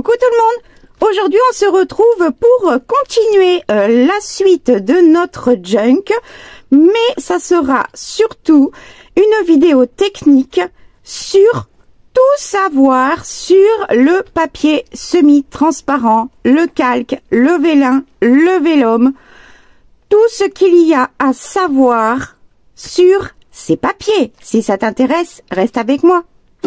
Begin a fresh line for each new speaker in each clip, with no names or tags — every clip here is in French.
Coucou tout le monde. Aujourd'hui on se retrouve pour continuer la suite de notre junk, mais ça sera surtout une vidéo technique sur tout savoir sur le papier semi-transparent, le calque, le vélin, le vélum, tout ce qu'il y a à savoir sur ces papiers. Si ça t'intéresse, reste avec moi.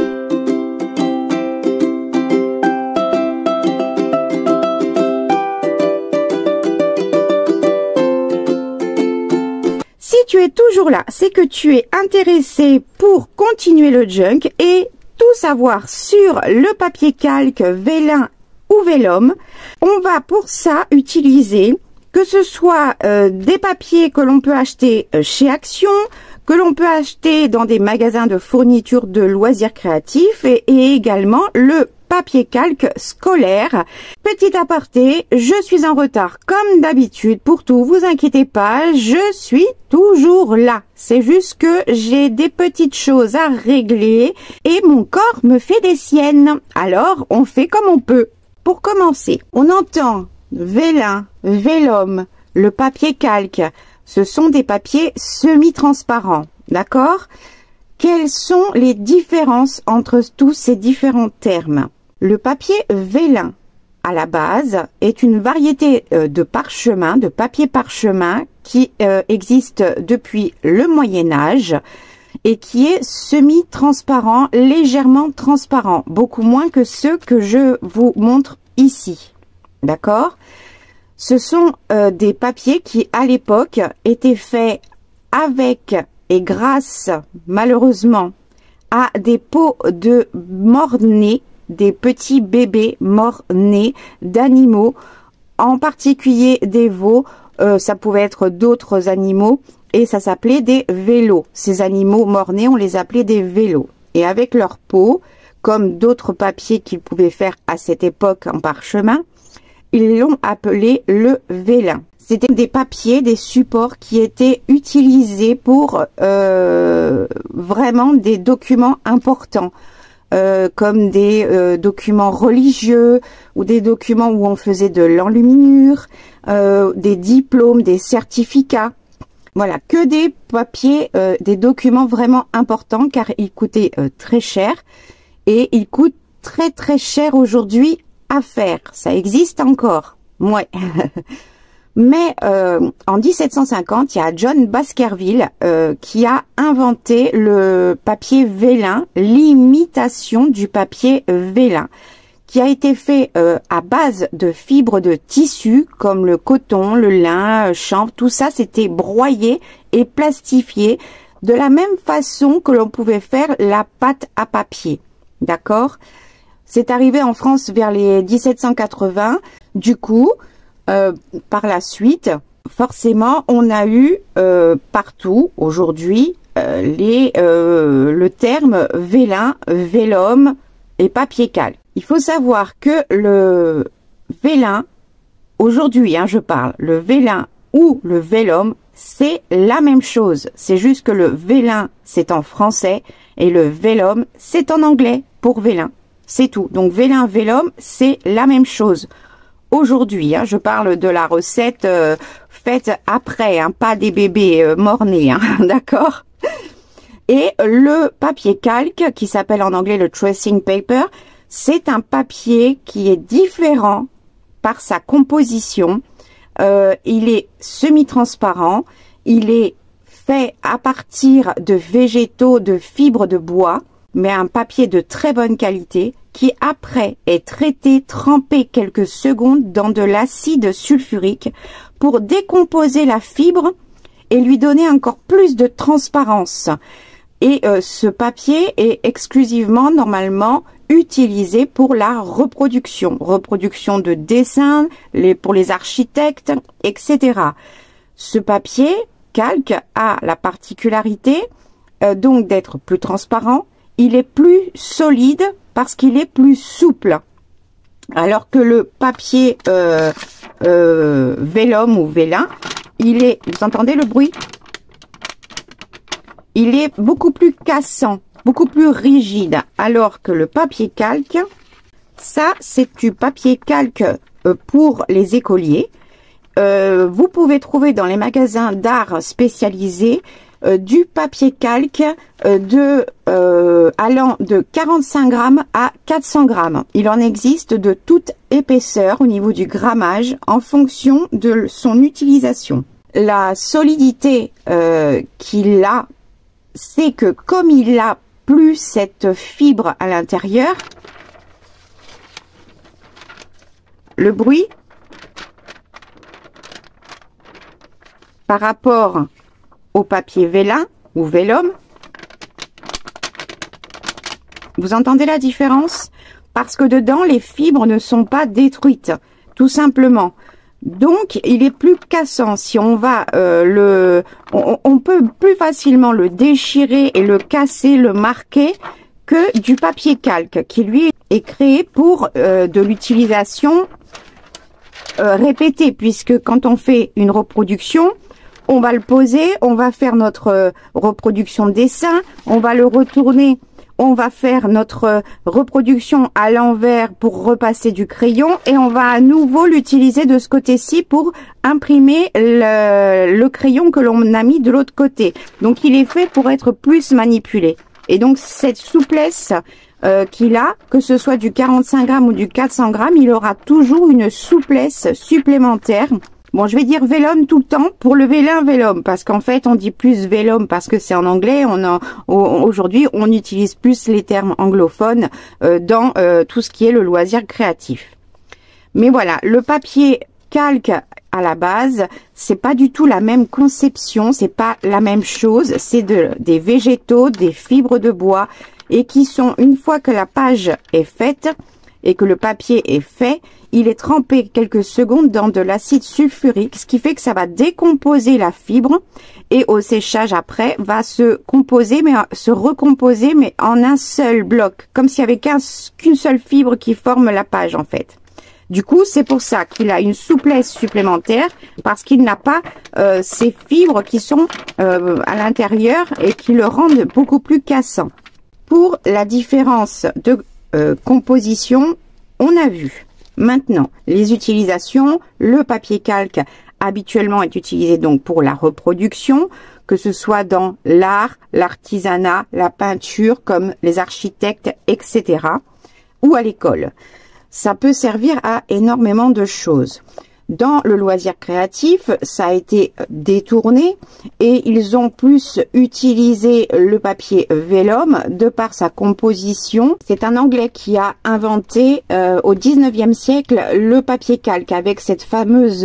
Si tu es toujours là, c'est que tu es intéressé pour continuer le junk et tout savoir sur le papier calque, vélin ou vélum. On va pour ça utiliser que ce soit des papiers que l'on peut acheter chez Action, que l'on peut acheter dans des magasins de fourniture de loisirs créatifs et également le papier calque scolaire. Petit aparté, je suis en retard comme d'habitude pour tout, vous inquiétez pas, je suis toujours là. C'est juste que j'ai des petites choses à régler et mon corps me fait des siennes. Alors, on fait comme on peut. Pour commencer, on entend vélin, vélum, le papier calque. Ce sont des papiers semi-transparents, d'accord? Quelles sont les différences entre tous ces différents termes? Le papier vélin, à la base, est une variété de parchemin, de papier parchemin qui existe depuis le Moyen-Âge et qui est semi-transparent, légèrement transparent, beaucoup moins que ceux que je vous montre ici, d'accord? Ce sont des papiers qui, à l'époque, étaient faits avec et grâce, malheureusement, à des pots de mort-nés, des petits bébés morts-nés d'animaux, en particulier des veaux, ça pouvait être d'autres animaux, et ça s'appelait des vélos. Ces animaux morts-nés, on les appelait des vélos. Et avec leur peau, comme d'autres papiers qu'ils pouvaient faire à cette époque en parchemin, ils l'ont appelé le vélin. C'était des papiers, des supports qui étaient utilisés pour vraiment des documents importants, comme des documents religieux ou des documents où on faisait de l'enluminure, des diplômes, des certificats. Voilà, que des papiers, des documents vraiment importants car ils coûtaient très cher et ils coûtent très très cher aujourd'hui à faire. Ça existe encore, ouais. Mais en 1750, il y a John Baskerville qui a inventé le papier vélin, l'imitation du papier vélin, qui a été fait à base de fibres de tissu comme le coton, le lin, le chanvre, tout ça c'était broyé et plastifié de la même façon que l'on pouvait faire la pâte à papier, d'accord? C'est arrivé en France vers les 1780, du coup, par la suite, forcément, on a eu partout aujourd'hui le terme vélin, vélum et papier calque. Il faut savoir que le vélin, aujourd'hui, je parle, le vélin ou le vélum, c'est la même chose. C'est juste que le vélin, c'est en français et le vélum, c'est en anglais pour vélin. C'est tout. Donc, vélin, vélum, c'est la même chose. Aujourd'hui, je parle de la recette faite après, pas des bébés morts-nés, d'accord? Et le papier calque, qui s'appelle en anglais le tracing paper, c'est un papier qui est différent par sa composition. Il est semi-transparent, il est fait à partir de végétaux, de fibres de bois, mais un papier de très bonne qualité qui après est traité, trempé quelques secondes dans de l'acide sulfurique pour décomposer la fibre et lui donner encore plus de transparence. Et ce papier est exclusivement normalement utilisé pour la reproduction de dessins, pour les architectes, etc. Ce papier calque a la particularité donc d'être plus transparent. Il est plus solide parce qu'il est plus souple. Alors que le papier vélum ou vélin, il est, vous entendez le bruit? Il est beaucoup plus cassant, beaucoup plus rigide. Alors que le papier calque, Ça, c'est du papier calque pour les écoliers. Vous pouvez trouver dans les magasins d'art spécialisés du papier calque allant de 45 grammes à 400 grammes. Il en existe de toute épaisseur au niveau du grammage en fonction de son utilisation. La solidité qu'il a, c'est que comme il a plus cette fibre à l'intérieur, le bruit par rapport au papier vélin ou vélum, vous entendez la différence? Parce que dedans, les fibres ne sont pas détruites, tout simplement. Donc, il est plus cassant. Si on va on peut plus facilement le déchirer et le casser, le marquer, que du papier calque, qui lui est créé pour de l'utilisation répétée, puisque quand on fait une reproduction, on va le poser, on va faire notre reproduction de dessin, on va le retourner, on va faire notre reproduction à l'envers pour repasser du crayon et on va à nouveau l'utiliser de ce côté-ci pour imprimer le crayon que l'on a mis de l'autre côté. Donc il est fait pour être plus manipulé. Et donc cette souplesse qu'il a, que ce soit du 45 grammes ou du 400 grammes, il aura toujours une souplesse supplémentaire. Bon, je vais dire vélum tout le temps pour le vélin vélum, parce qu'en fait, on dit plus vélum parce que c'est en anglais. Aujourd'hui, on utilise plus les termes anglophones dans tout ce qui est le loisir créatif. Mais voilà, le papier calque à la base, c'est pas du tout la même conception, c'est pas la même chose. C'est des végétaux, des fibres de bois, et qui sont, une fois que la page est faite et que le papier est fait, il est trempé quelques secondes dans de l'acide sulfurique, ce qui fait que ça va décomposer la fibre et au séchage après va se recomposer mais en un seul bloc, comme s'il n'y avait qu'une seule fibre qui forme la page en fait. Du coup, c'est pour ça qu'il a une souplesse supplémentaire, parce qu'il n'a pas ces fibres qui sont à l'intérieur et qui le rendent beaucoup plus cassant. Pour la différence de composition, on a vu. Maintenant, les utilisations, le papier calque habituellement est utilisé donc pour la reproduction, que ce soit dans l'art, l'artisanat, la peinture, comme les architectes, etc. ou à l'école. Ça peut servir à énormément de choses. Dans le loisir créatif, ça a été détourné et ils ont plus utilisé le papier vélum de par sa composition. C'est un Anglais qui a inventé au 19e siècle le papier calque avec cette fameuse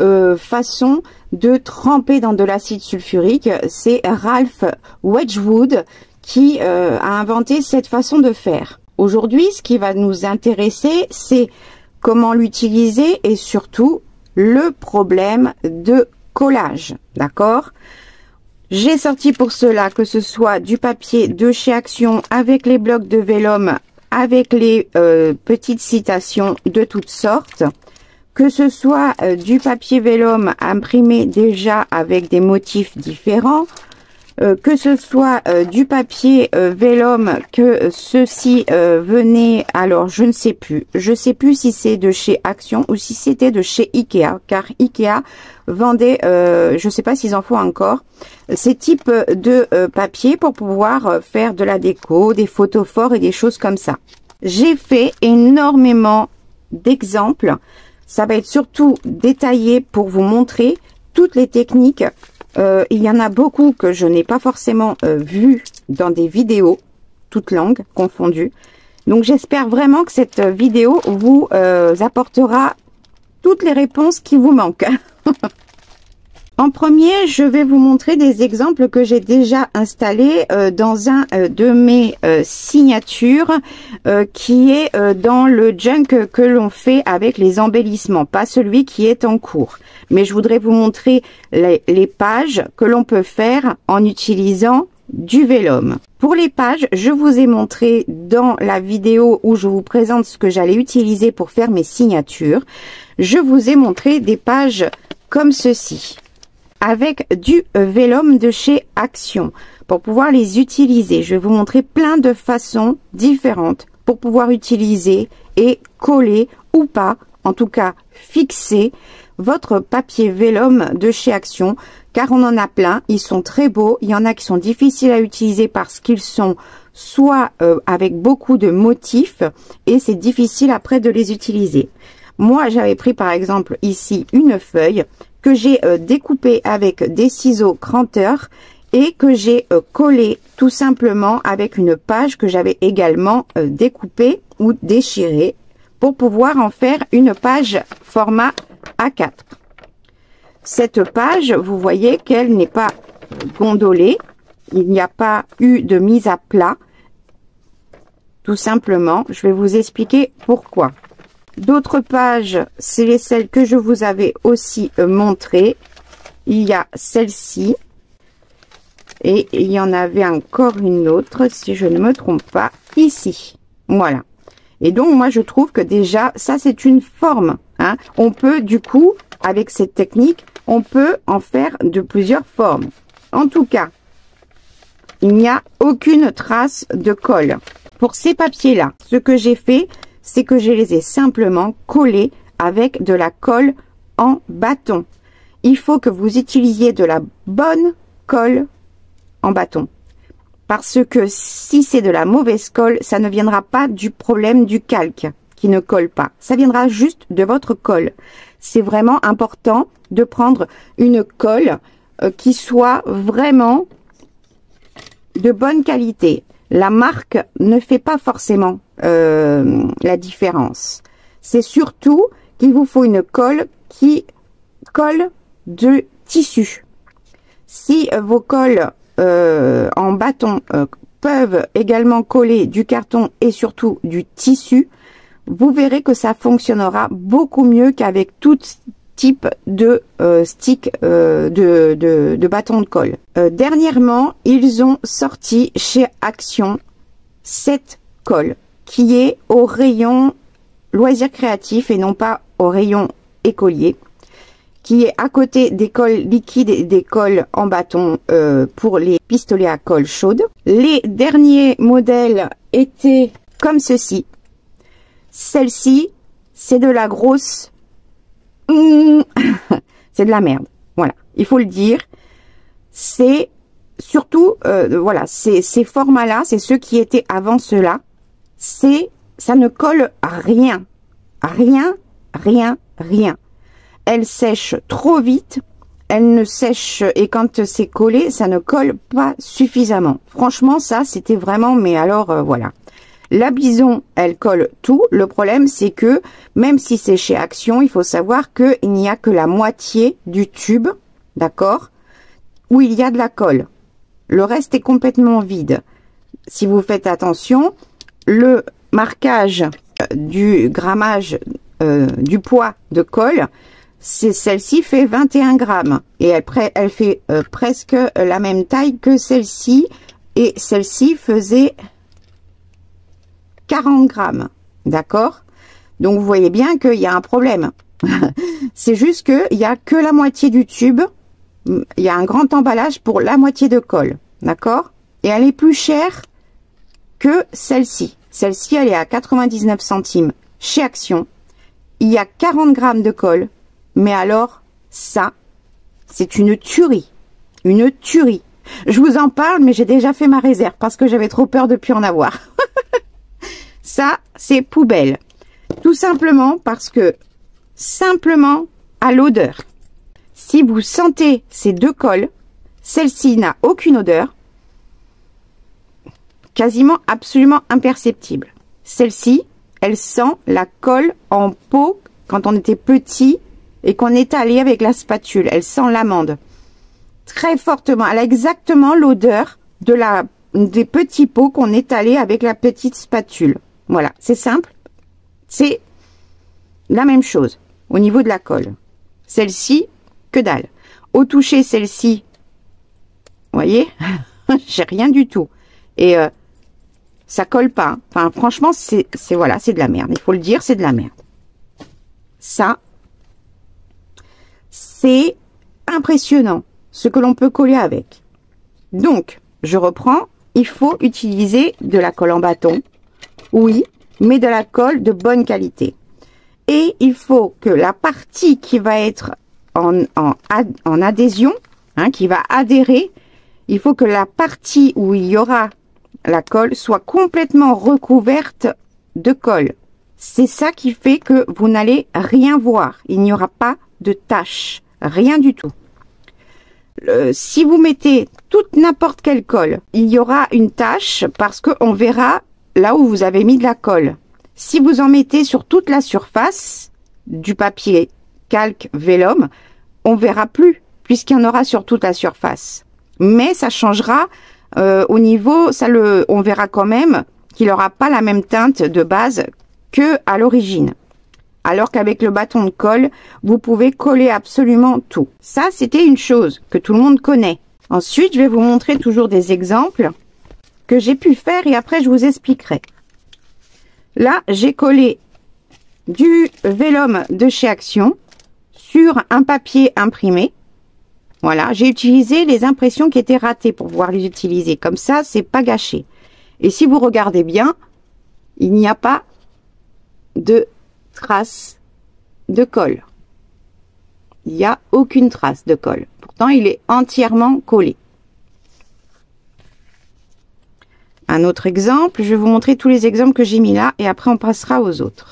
façon de tremper dans de l'acide sulfurique. C'est Ralph Wedgwood qui a inventé cette façon de faire. Aujourd'hui, ce qui va nous intéresser, c'est comment l'utiliser et surtout le problème de collage, d'accord? J'ai sorti pour cela que ce soit du papier de chez Action avec les blocs de vélum, avec les petites citations de toutes sortes, que ce soit du papier vélum imprimé déjà avec des motifs différents, que ce soit du papier vélum, que ceci venait, alors je ne sais plus si c'est de chez Action ou si c'était de chez Ikea, car Ikea vendait, je ne sais pas s'ils en font encore, ces types de papier pour pouvoir faire de la déco, des photos forts et des choses comme ça. J'ai fait énormément d'exemples, ça va être surtout détaillé pour vous montrer toutes les techniques. Il y en a beaucoup que je n'ai pas forcément vu dans des vidéos, toutes langues confondues. Donc j'espère vraiment que cette vidéo vous apportera toutes les réponses qui vous manquent. En premier, je vais vous montrer des exemples que j'ai déjà installés dans un de mes signatures qui est dans le junk que l'on fait avec les embellissements, pas celui qui est en cours. Mais je voudrais vous montrer les pages que l'on peut faire en utilisant du vélum. Pour les pages, je vous ai montré dans la vidéo où je vous présente ce que j'allais utiliser pour faire mes signatures. Je vous ai montré des pages comme ceci, avec du vélum de chez Action, pour pouvoir les utiliser. Je vais vous montrer plein de façons différentes pour pouvoir utiliser et coller ou pas, en tout cas fixer votre papier vélum de chez Action, car on en a plein, ils sont très beaux, il y en a qui sont difficiles à utiliser parce qu'ils sont soit avec beaucoup de motifs et c'est difficile après de les utiliser. Moi j'avais pris par exemple ici une feuille que j'ai découpée avec des ciseaux cranteurs et que j'ai collé tout simplement avec une page que j'avais également découpée ou déchirée pour pouvoir en faire une page format A4. Cette page, vous voyez qu'elle n'est pas gondolée, il n'y a pas eu de mise à plat. Tout simplement, je vais vous expliquer pourquoi. D'autres pages, c'est celles que je vous avais aussi montrées. Il y a celle-ci. Et il y en avait encore une autre, si je ne me trompe pas, ici. Voilà. Et donc, moi, je trouve que déjà, ça, c'est une forme. Hein. On peut, du coup, avec cette technique, on peut en faire de plusieurs formes. En tout cas, il n'y a aucune trace de colle. Pour ces papiers-là, ce que j'ai fait, c'est que je les ai simplement collés avec de la colle en bâton. Il faut que vous utilisiez de la bonne colle en bâton. Parce que si c'est de la mauvaise colle, ça ne viendra pas du problème du calque qui ne colle pas. Ça viendra juste de votre colle. C'est vraiment important de prendre une colle qui soit vraiment de bonne qualité. La marque ne fait pas forcément la différence. C'est surtout qu'il vous faut une colle qui colle de tissu. Si vos colles en bâton peuvent également coller du carton et surtout du tissu, vous verrez que ça fonctionnera beaucoup mieux qu'avec tout type de stick de bâton de colle. Dernièrement, ils ont sorti chez Action cette colle qui est au rayon loisirs créatifs et non pas au rayon écolier, qui est à côté des colles liquides et des colles en bâton pour les pistolets à colle chaude. Les derniers modèles étaient comme ceci. Celle-ci, c'est de la grosse... c'est de la merde. Voilà, il faut le dire. C'est surtout, voilà, ces formats-là, c'est ceux qui étaient avant ceux-là. Ça ne colle à rien. Rien, rien, rien. Elle sèche trop vite, elle ne sèche, et quand c'est collé, ça ne colle pas suffisamment. Franchement, ça, c'était vraiment, mais alors, voilà. La Bison, elle colle tout. Le problème, c'est que, même si c'est chez Action, il faut savoir qu'il n'y a que la moitié du tube, d'accord, où il y a de la colle. Le reste est complètement vide. Si vous faites attention, le marquage du grammage, du poids de colle, celle-ci fait 21 grammes et elle fait presque la même taille que celle-ci, et celle-ci faisait 40 grammes, d'accord? Donc vous voyez bien qu'il y a un problème. C'est juste qu'il n'y a que la moitié du tube, il y a un grand emballage pour la moitié de colle, d'accord? Et elle est plus chère que celle-ci. Celle-ci, elle est à 99 centimes chez Action. Il y a 40 grammes de colle. Mais alors, ça, c'est une tuerie. Une tuerie. Je vous en parle, mais j'ai déjà fait ma réserve parce que j'avais trop peur de plus en avoir. Ça, c'est poubelle. Tout simplement parce que, simplement, à l'odeur. Si vous sentez ces deux colles, celle-ci n'a aucune odeur. Quasiment absolument imperceptible. Celle-ci, elle sent la colle en pot quand on était petit et qu'on est allé avec la spatule. Elle sent l'amande très fortement. Elle a exactement l'odeur des petits pots qu'on est allé avec la petite spatule. Voilà, c'est simple. C'est la même chose au niveau de la colle. Celle-ci, que dalle. Au toucher, celle-ci, vous voyez, j'ai rien du tout. Et ça colle pas. Enfin, franchement, voilà, c'est de la merde. Il faut le dire, c'est de la merde. Ça, c'est impressionnant ce que l'on peut coller avec. Donc, je reprends. Il faut utiliser de la colle en bâton Oui, mais de la colle de bonne qualité. Et il faut que la partie qui va être en adhésion, hein, qui va adhérer, il faut que la partie où il y aura la colle soit complètement recouverte de colle. C'est ça qui fait que vous n'allez rien voir. Il n'y aura pas de tache, rien du tout. Si vous mettez toute n'importe quelle colle, il y aura une tache parce qu'on verra là où vous avez mis de la colle. Si vous en mettez sur toute la surface du papier calque vélum, on verra plus puisqu'il y en aura sur toute la surface. Mais ça changera au niveau, on verra quand même qu'il n'aura pas la même teinte de base que à l'origine. Alors qu'avec le bâton de colle, vous pouvez coller absolument tout. Ça, c'était une chose que tout le monde connaît. Ensuite, je vais vous montrer toujours des exemples que j'ai pu faire et après je vous expliquerai. Là, j'ai collé du vélum de chez Action sur un papier imprimé. Voilà, j'ai utilisé les impressions qui étaient ratées pour pouvoir les utiliser. Comme ça, c'est pas gâché. Et si vous regardez bien, il n'y a pas de trace de colle. Il n'y a aucune trace de colle. Pourtant, il est entièrement collé. Un autre exemple, je vais vous montrer tous les exemples que j'ai mis là et après on passera aux autres.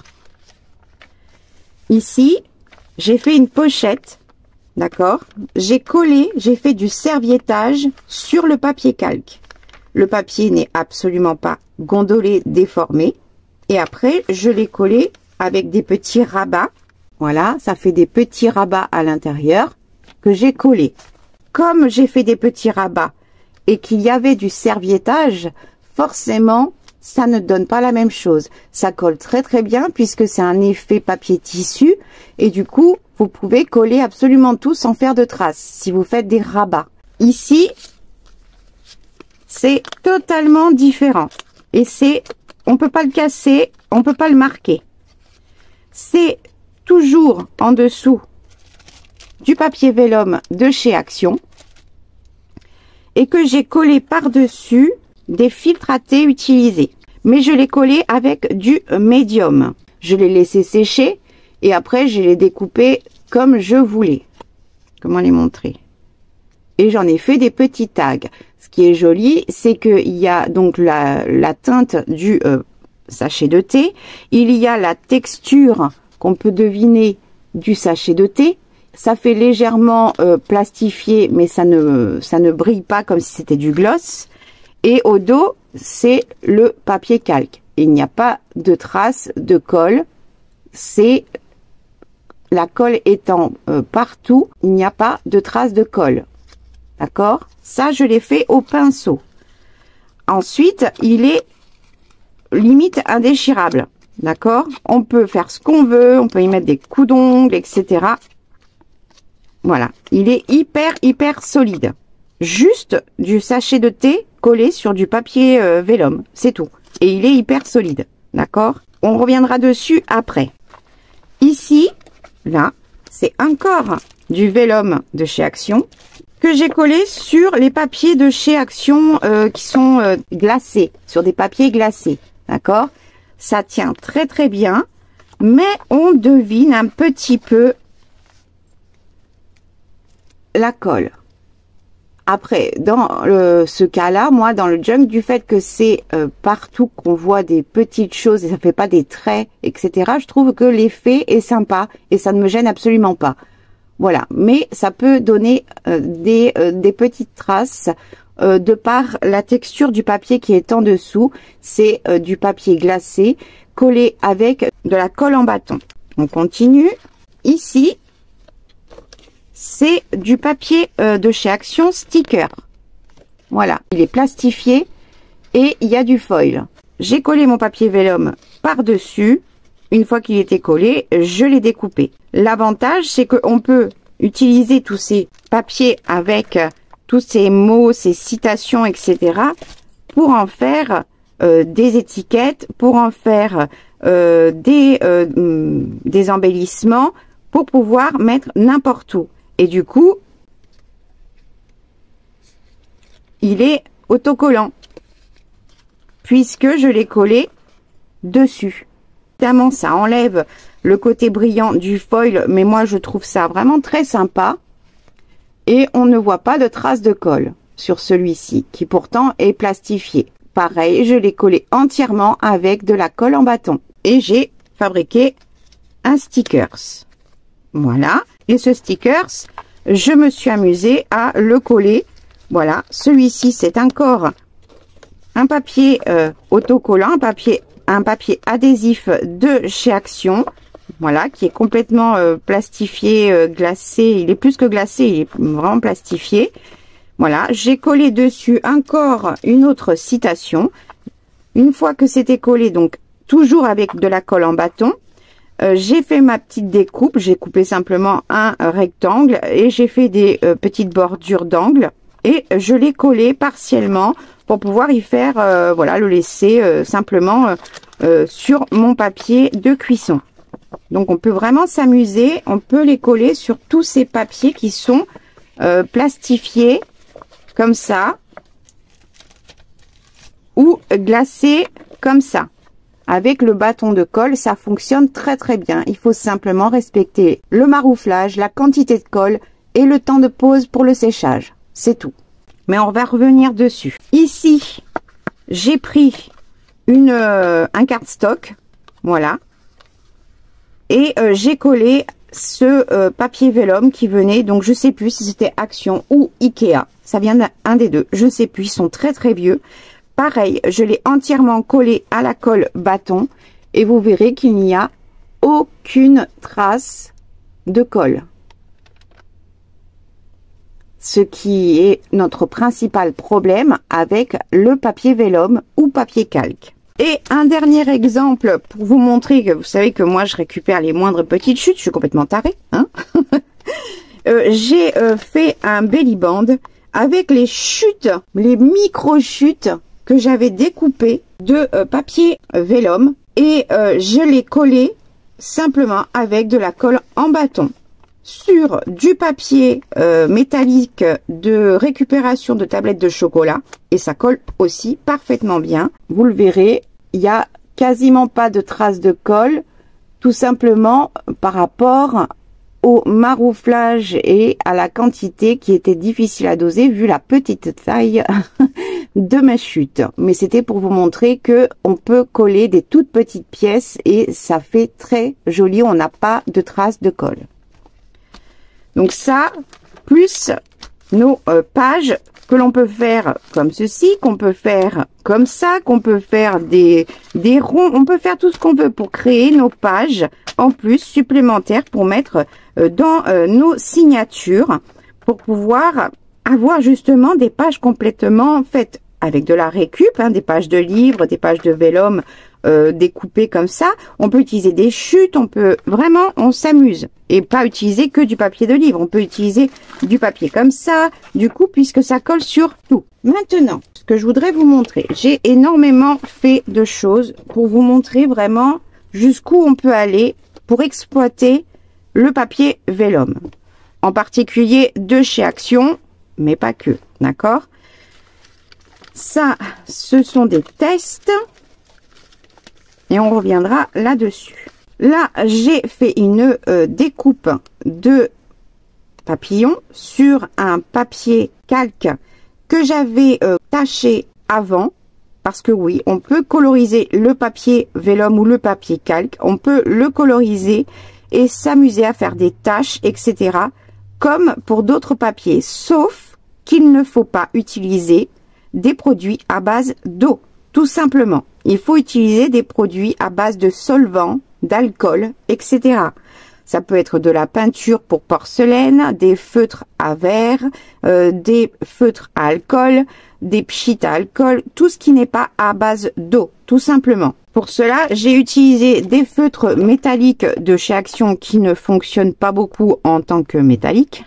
Ici, j'ai fait une pochette, d'accord? J'ai collé, j'ai fait du serviettage sur le papier calque. Le papier n'est absolument pas gondolé, déformé. Et après, je l'ai collé avec des petits rabats. Voilà, ça fait des petits rabats à l'intérieur que j'ai collés. Comme j'ai fait des petits rabats et qu'il y avait du serviettage, forcément, ça ne donne pas la même chose. Ça colle très très bien puisque c'est un effet papier tissu et du coup, vous pouvez coller absolument tout sans faire de traces si vous faites des rabats. Ici, c'est totalement différent et on peut pas le casser, on peut pas le marquer. C'est toujours en dessous du papier vélum de chez Action et que j'ai collé par-dessus des filtres à thé utilisés. Mais je l'ai collé avec du médium. Je l'ai laissé sécher et après je l'ai découpé comme je voulais. Comment les montrer? Et j'en ai fait des petits tags. Ce qui est joli, c'est qu'il y a donc la teinte du sachet de thé. Il y a la texture qu'on peut deviner du sachet de thé. Ça fait légèrement plastifié, mais ça ne brille pas comme si c'était du gloss. Et au dos, c'est le papier calque. Il n'y a pas de traces de colle. C'est la colle étant partout, il n'y a pas de traces de colle. D'accord? Ça, je l'ai fait au pinceau. Ensuite, il est limite indéchirable. D'accord? On peut faire ce qu'on veut, on peut y mettre des coups d'ongles, etc. Voilà. Il est hyper solide. Juste du sachet de thé collé sur du papier vélum. C'est tout. Et il est hyper solide. D'accord? On reviendra dessus après. Ici, là, c'est encore du vélum de chez Action que j'ai collé sur les papiers de chez Action qui sont glacés, sur des papiers glacés. D'accord? Ça tient très bien, mais on devine un petit peu la colle. Après, dans ce cas-là, moi, dans le junk, du fait que c'est partout qu'on voit des petites choses et ça fait pas des traits, etc., je trouve que l'effet est sympa et ça ne me gêne absolument pas. Voilà, mais ça peut donner des petites traces de par la texture du papier qui est en dessous. C'est du papier glacé collé avec de la colle en bâton. On continue. Ici, c'est du papier de chez Action sticker. Voilà, il est plastifié et il y a du foil. J'ai collé mon papier vélum par-dessus. Une fois qu'il était collé, je l'ai découpé. L'avantage, c'est qu'on peut utiliser tous ces papiers avec tous ces mots, ces citations, etc. pour en faire des étiquettes, pour en faire des embellissements, pour pouvoir mettre n'importe où. Et du coup, il est autocollant puisque je l'ai collé dessus. Évidemment, ça enlève le côté brillant du foil, mais moi je trouve ça vraiment très sympa. Et on ne voit pas de traces de colle sur celui-ci, qui pourtant est plastifié. Pareil, je l'ai collé entièrement avec de la colle en bâton. Et j'ai fabriqué un stickers. Voilà. Et ce stickers, je me suis amusée à le coller. Voilà. Celui-ci, c'est encore un papier autocollant, un papier adhésif de chez Action. Voilà, qui est complètement plastifié, glacé. Il est plus que glacé, il est vraiment plastifié. Voilà, j'ai collé dessus encore une autre citation. Une fois que c'était collé, donc toujours avec de la colle en bâton, j'ai fait ma petite découpe. J'ai coupé simplement un rectangle et j'ai fait des petites bordures d'angle. Et je l'ai collé partiellement pour pouvoir y faire, voilà, le laisser simplement sur mon papier de cuisson. Donc on peut vraiment s'amuser, on peut les coller sur tous ces papiers qui sont plastifiés comme ça ou glacés comme ça. Avec le bâton de colle, ça fonctionne très très bien. Il faut simplement respecter le marouflage, la quantité de colle et le temps de pause pour le séchage. C'est tout. Mais on va revenir dessus. Ici, j'ai pris un cardstock, voilà. Et j'ai collé ce papier vélum qui venait, donc je sais plus si c'était Action ou Ikea. Ça vient d'un des deux, je sais plus, ils sont très très vieux. Pareil, je l'ai entièrement collé à la colle bâton et vous verrez qu'il n'y a aucune trace de colle. Ce qui est notre principal problème avec le papier vélum ou papier calque. Et un dernier exemple pour vous montrer que vous savez que moi je récupère les moindres petites chutes, je suis complètement tarée, hein. J'ai fait un belly band avec les chutes, les micro-chutes que j'avais découpées de papier vélum et je l'ai collé simplement avec de la colle en bâton sur du papier métallique de récupération de tablettes de chocolat et ça colle aussi parfaitement bien. Vous le verrez, il n'y a quasiment pas de traces de colle, tout simplement par rapport au marouflage et à la quantité qui était difficile à doser vu la petite taille de ma chute. Mais c'était pour vous montrer que on peut coller des toutes petites pièces et ça fait très joli, on n'a pas de traces de colle. Donc ça, plus nos pages que l'on peut faire comme ceci, qu'on peut faire comme ça, qu'on peut faire des ronds, on peut faire tout ce qu'on veut pour créer nos pages en plus supplémentaires pour mettre dans nos signatures, pour pouvoir avoir justement des pages complètement faites avec de la récup, hein, des pages de livres, des pages de vélum découpées comme ça. On peut utiliser des chutes, on peut vraiment, on s'amuse. Et pas utiliser que du papier de livre, on peut utiliser du papier comme ça, du coup, puisque ça colle sur tout. Maintenant, ce que je voudrais vous montrer, j'ai énormément fait de choses pour vous montrer vraiment jusqu'où on peut aller pour exploiter le papier vélum. En particulier de chez Action, mais pas que, d'accord? Ça, ce sont des tests et on reviendra là-dessus. Là, j'ai fait une découpe de papillon sur un papier calque que j'avais taché avant. Parce que oui, on peut coloriser le papier vélum ou le papier calque. On peut le coloriser et s'amuser à faire des taches, etc. Comme pour d'autres papiers. Sauf qu'il ne faut pas utiliser des produits à base d'eau. Tout simplement. Il faut utiliser des produits à base de solvant, d'alcool, etc. Ça peut être de la peinture pour porcelaine, des feutres à verre, des feutres à alcool, des pchites à alcool, tout ce qui n'est pas à base d'eau, tout simplement. Pour cela, j'ai utilisé des feutres métalliques de chez Action qui ne fonctionnent pas beaucoup en tant que métalliques.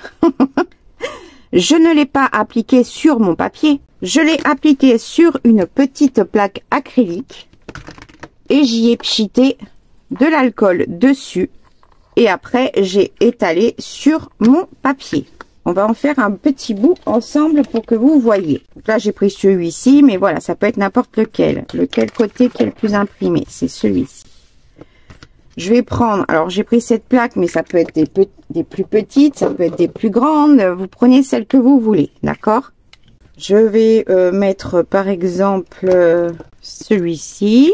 Je ne l'ai pas appliqué sur mon papier, je l'ai appliqué sur une petite plaque acrylique et j'y ai pchité de l'alcool dessus et après j'ai étalé sur mon papier. on va en faire un petit bout ensemble pour que vous voyez. Donc là, j'ai pris celui-ci, mais voilà, ça peut être n'importe lequel. Lequel côté qui est le plus imprimé, c'est celui-ci. Je vais prendre, alors j'ai pris cette plaque, mais ça peut être des plus petites, ça peut être des plus grandes. Vous prenez celle que vous voulez, d'accord? Je vais mettre par exemple celui-ci.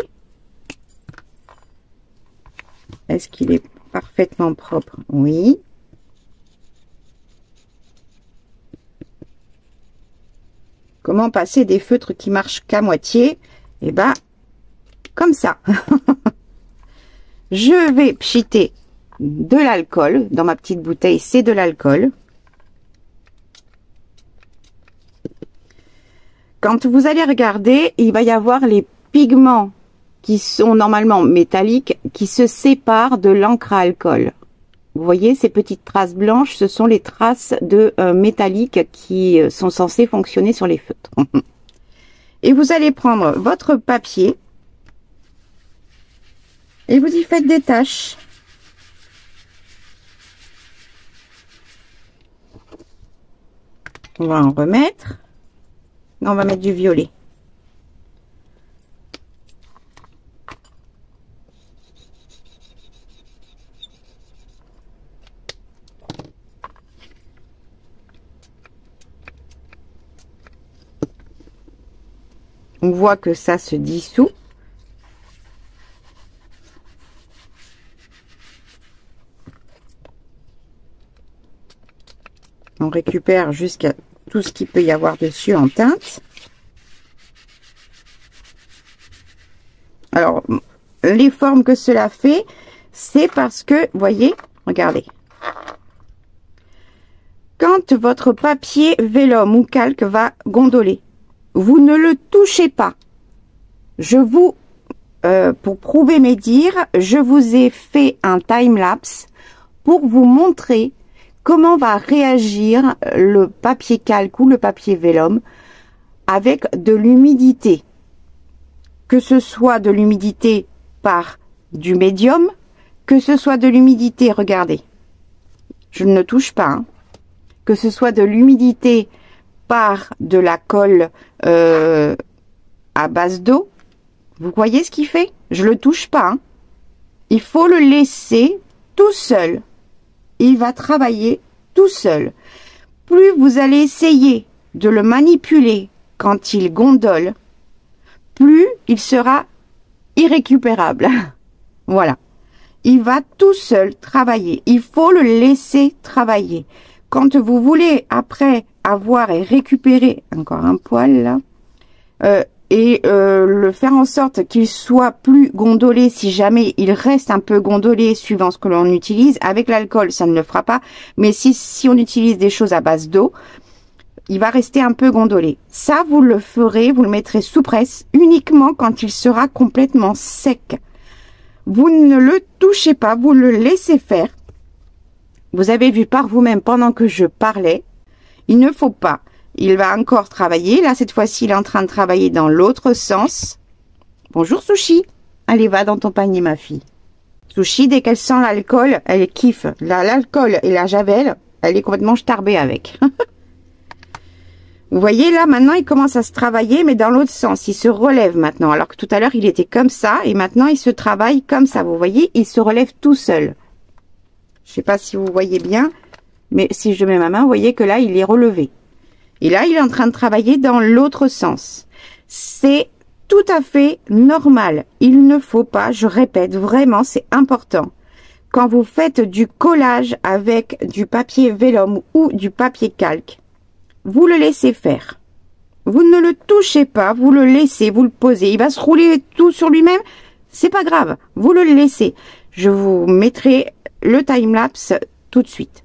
Est-ce qu'il est parfaitement propre? Oui. Comment passer des feutres qui marchent qu'à moitié? Eh ben, comme ça. Je vais pchiter de l'alcool. Dans ma petite bouteille, c'est de l'alcool. Quand vous allez regarder, il va y avoir les pigments qui sont normalement métalliques, qui se séparent de l'encre à alcool. Vous voyez, ces petites traces blanches, ce sont les traces de métalliques qui sont censées fonctionner sur les feutres. Et vous allez prendre votre papier et vous y faites des taches. On va en remettre. Non, on va mettre du violet. On voit que ça se dissout. On récupère jusqu'à tout ce qu'il peut y avoir dessus en teinte. Alors, les formes que cela fait, c'est parce que, voyez, regardez. Quand votre papier vélum ou calque va gondoler, vous ne le touchez pas. Je vous, pour prouver mes dires, je vous ai fait un time-lapse pour vous montrer comment va réagir le papier calque ou le papier vélum avec de l'humidité. Que ce soit de l'humidité par du médium, que ce soit de l'humidité, regardez, je ne touche pas, hein, que ce soit de l'humidité par de la colle à base d'eau, vous voyez ce qu'il fait? Je le touche pas, hein. Il faut le laisser tout seul. Il va travailler tout seul. Plus vous allez essayer de le manipuler quand il gondole, plus il sera irrécupérable. Voilà. Il va tout seul travailler. Il faut le laisser travailler. Quand vous voulez après avoir et récupérer, encore un poil là, le faire en sorte qu'il soit plus gondolé, si jamais il reste un peu gondolé suivant ce que l'on utilise. Avec l'alcool, ça ne le fera pas. Mais si on utilise des choses à base d'eau, il va rester un peu gondolé. Ça, vous le ferez, vous le mettrez sous presse uniquement quand il sera complètement sec. Vous ne le touchez pas, vous le laissez faire. Vous avez vu par vous-même pendant que je parlais, il ne faut pas. Il va encore travailler. Là, cette fois-ci, il est en train de travailler dans l'autre sens. Bonjour, Sushi. Allez, va dans ton panier, ma fille. Sushi, dès qu'elle sent l'alcool, elle kiffe. L'alcool et la javel, elle est complètement starbée avec. Vous voyez, là, maintenant, il commence à se travailler, mais dans l'autre sens. Il se relève maintenant. Alors que tout à l'heure, il était comme ça. Et maintenant, il se travaille comme ça. Vous voyez, il se relève tout seul. Je sais pas si vous voyez bien. Mais si je mets ma main, vous voyez que là, il est relevé. Et là, il est en train de travailler dans l'autre sens. C'est tout à fait normal. Il ne faut pas, je répète, vraiment, c'est important. Quand vous faites du collage avec du papier vélum ou du papier calque, vous le laissez faire. Vous ne le touchez pas, vous le laissez, vous le posez. Il va se rouler tout sur lui-même, c'est pas grave. Vous le laissez. Je vous mettrai le time-lapse tout de suite.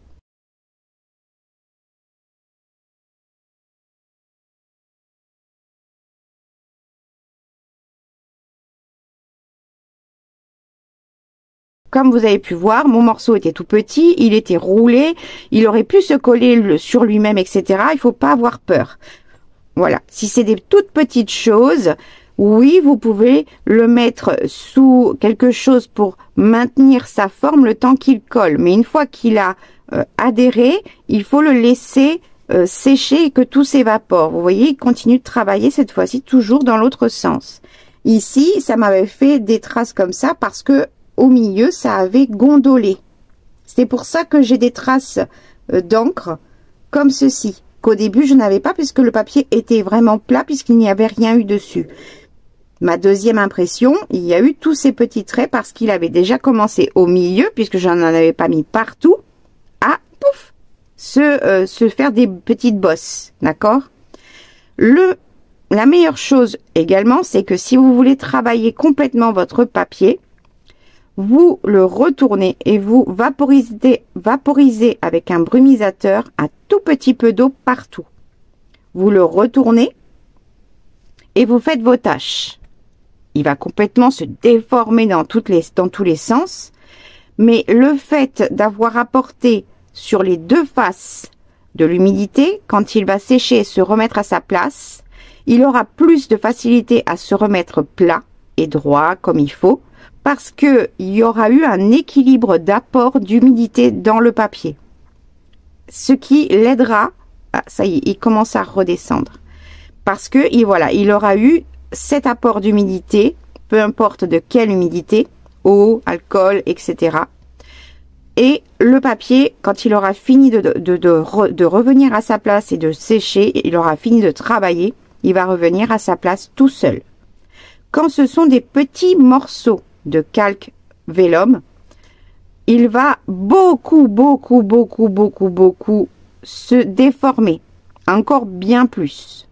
Comme vous avez pu voir, mon morceau était tout petit, il était roulé, il aurait pu se coller sur lui-même, etc. Il ne faut pas avoir peur. Voilà, si c'est des toutes petites choses, Oui, vous pouvez le mettre sous quelque chose pour maintenir sa forme le temps qu'il colle. Mais une fois qu'il a adhéré, il faut le laisser sécher et que tout s'évapore. Vous voyez, il continue de travailler cette fois-ci toujours dans l'autre sens. Ici, ça m'avait fait des traces comme ça parce que au milieu, ça avait gondolé. C'est pour ça que j'ai des traces d'encre comme ceci, qu'au début, je n'avais pas puisque le papier était vraiment plat puisqu'il n'y avait rien eu dessus. Ma deuxième impression, il y a eu tous ces petits traits parce qu'il avait déjà commencé au milieu, puisque je n'en avais pas mis partout, à pouf, se faire des petites bosses, d'accord? La meilleure chose également, c'est que si vous voulez travailler complètement votre papier, vous le retournez et vous vaporisez avec un brumisateur un tout petit peu d'eau partout. Vous le retournez et vous faites vos tâches. Il va complètement se déformer dans tous les sens. Mais le fait d'avoir apporté sur les deux faces de l'humidité, quand il va sécher et se remettre à sa place, il aura plus de facilité à se remettre plat et droit comme il faut, parce qu'il y aura eu un équilibre d'apport d'humidité dans le papier. Ce qui l'aidera, ça y est, il commence à redescendre. Parce que, voilà, il aura eu cet apport d'humidité, peu importe de quelle humidité, eau, alcool, etc. Et le papier, quand il aura fini de revenir à sa place et de sécher, il aura fini de travailler, il va revenir à sa place tout seul. Quand ce sont des petits morceaux de calque vélum, il va beaucoup se déformer, encore bien plus.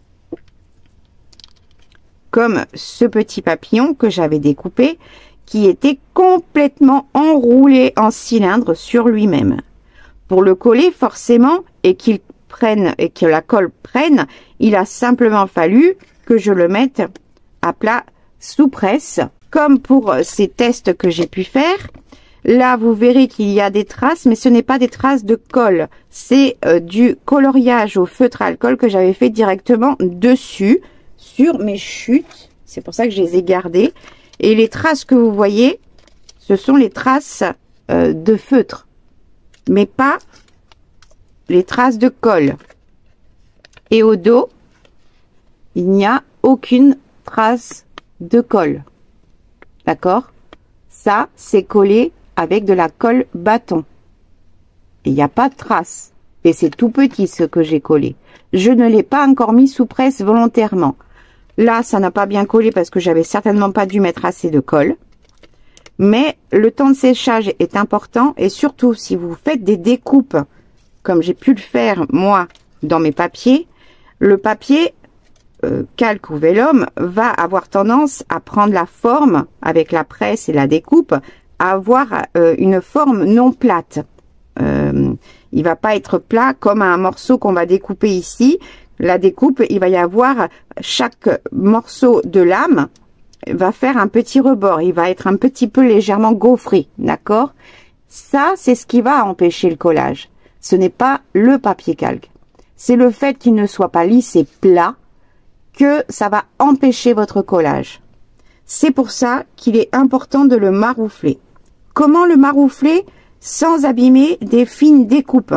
Comme ce petit papillon que j'avais découpé, qui était complètement enroulé en cylindre sur lui-même. Pour le coller forcément et qu'il prenne et que la colle prenne, il a simplement fallu que je le mette à plat sous presse, comme pour ces tests que j'ai pu faire. Là, vous verrez qu'il y a des traces, mais ce n'est pas des traces de colle. C'est du coloriage au feutre à alcool que j'avais fait directement dessus, sur mes chutes. C'est pour ça que je les ai gardées. Et les traces que vous voyez, ce sont les traces de feutre, mais pas les traces de colle. Et au dos, il n'y a aucune trace de colle. D'accord? Ça, c'est collé avec de la colle bâton. Il n'y a pas de trace. Et c'est tout petit ce que j'ai collé. Je ne l'ai pas encore mis sous presse volontairement. Là, ça n'a pas bien collé parce que j'avais certainement pas dû mettre assez de colle. Mais le temps de séchage est important et surtout si vous faites des découpes, comme j'ai pu le faire moi dans mes papiers, le papier calque ou vélum va avoir tendance à prendre la forme avec la presse et la découpe, à avoir une forme non plate. Il va pas être plat comme un morceau qu'on va découper ici. La découpe, il va y avoir chaque morceau de lame va faire un petit rebord. Il va être un petit peu légèrement gaufré, d'accord? Ça, c'est ce qui va empêcher le collage. Ce n'est pas le papier calque. C'est le fait qu'il ne soit pas lisse et plat que ça va empêcher votre collage. C'est pour ça qu'il est important de le maroufler. Comment le maroufler sans abîmer des fines découpes?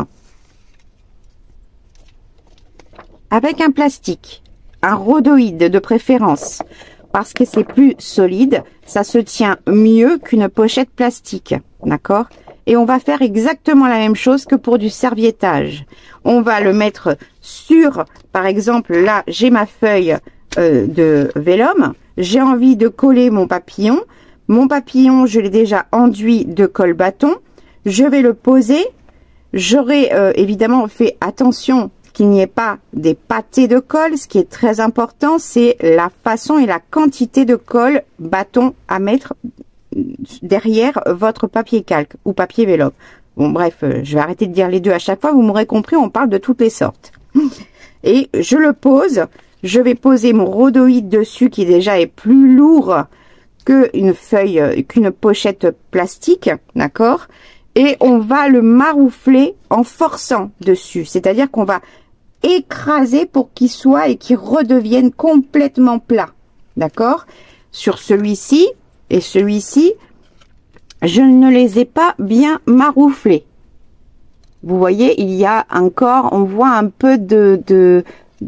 Avec un plastique, un rhodoïde de préférence, parce que c'est plus solide, ça se tient mieux qu'une pochette plastique, d'accord? Et on va faire exactement la même chose que pour du serviettage. On va le mettre sur, par exemple, là, j'ai ma feuille de vélum, j'ai envie de coller mon papillon. Mon papillon, je l'ai déjà enduit de colle bâton. Je vais le poser. J'aurai évidemment fait attention qu'il n'y ait pas des pâtés de colle. Ce qui est très important, c'est la façon et la quantité de colle bâton à mettre derrière votre papier calque ou papier vélum. Bon, bref, je vais arrêter de dire les deux à chaque fois. Vous m'aurez compris, on parle de toutes les sortes. Et je le pose. Je vais poser mon rhodoïde dessus qui déjà est plus lourd qu'une feuille, qu'une pochette plastique, d'accord? Et on va le maroufler en forçant dessus. C'est-à-dire qu'on va écraser pour qu'il soit et qu'il redevienne complètement plat. d'accord? Sur celui-ci et celui-ci, je ne les ai pas bien marouflés. Vous voyez, il y a encore, on voit un peu de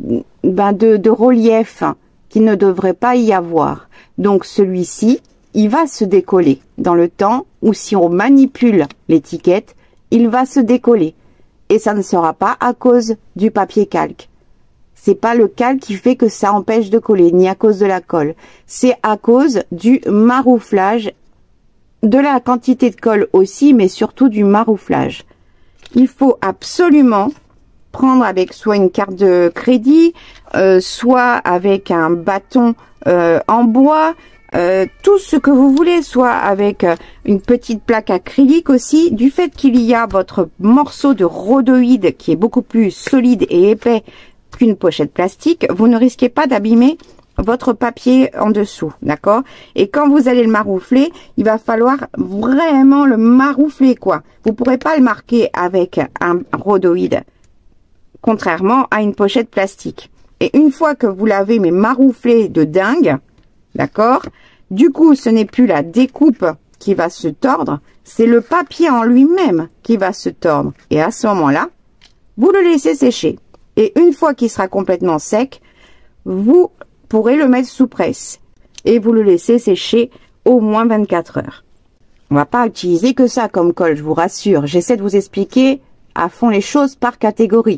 relief qui ne devrait pas y avoir. Donc celui-ci, il va se décoller dans le temps, ou si on manipule l'étiquette, il va se décoller. Et ça ne sera pas à cause du papier calque. C'est pas le calque qui fait que ça empêche de coller, ni à cause de la colle. C'est à cause du marouflage, de la quantité de colle aussi, mais surtout du marouflage. Il faut absolument prendre avec soit une carte de crédit, soit avec un bâton en bois, tout ce que vous voulez, soit avec une petite plaque acrylique aussi. Du fait qu'il y a votre morceau de rhodoïde qui est beaucoup plus solide et épais qu'une pochette plastique, vous ne risquez pas d'abîmer votre papier en dessous, d'accord? Et quand vous allez le maroufler, il va falloir vraiment le maroufler, quoi. Vous pourrez pas le marquer avec un rhodoïde, contrairement à une pochette plastique. Et une fois que vous l'avez mais marouflé de dingue, d'accord? Du coup, ce n'est plus la découpe qui va se tordre, c'est le papier en lui-même qui va se tordre. Et à ce moment-là, vous le laissez sécher. Et une fois qu'il sera complètement sec, vous pourrez le mettre sous presse et vous le laissez sécher au moins 24 heures. On va pas utiliser que ça comme colle, je vous rassure. J'essaie de vous expliquer à fond les choses par catégorie.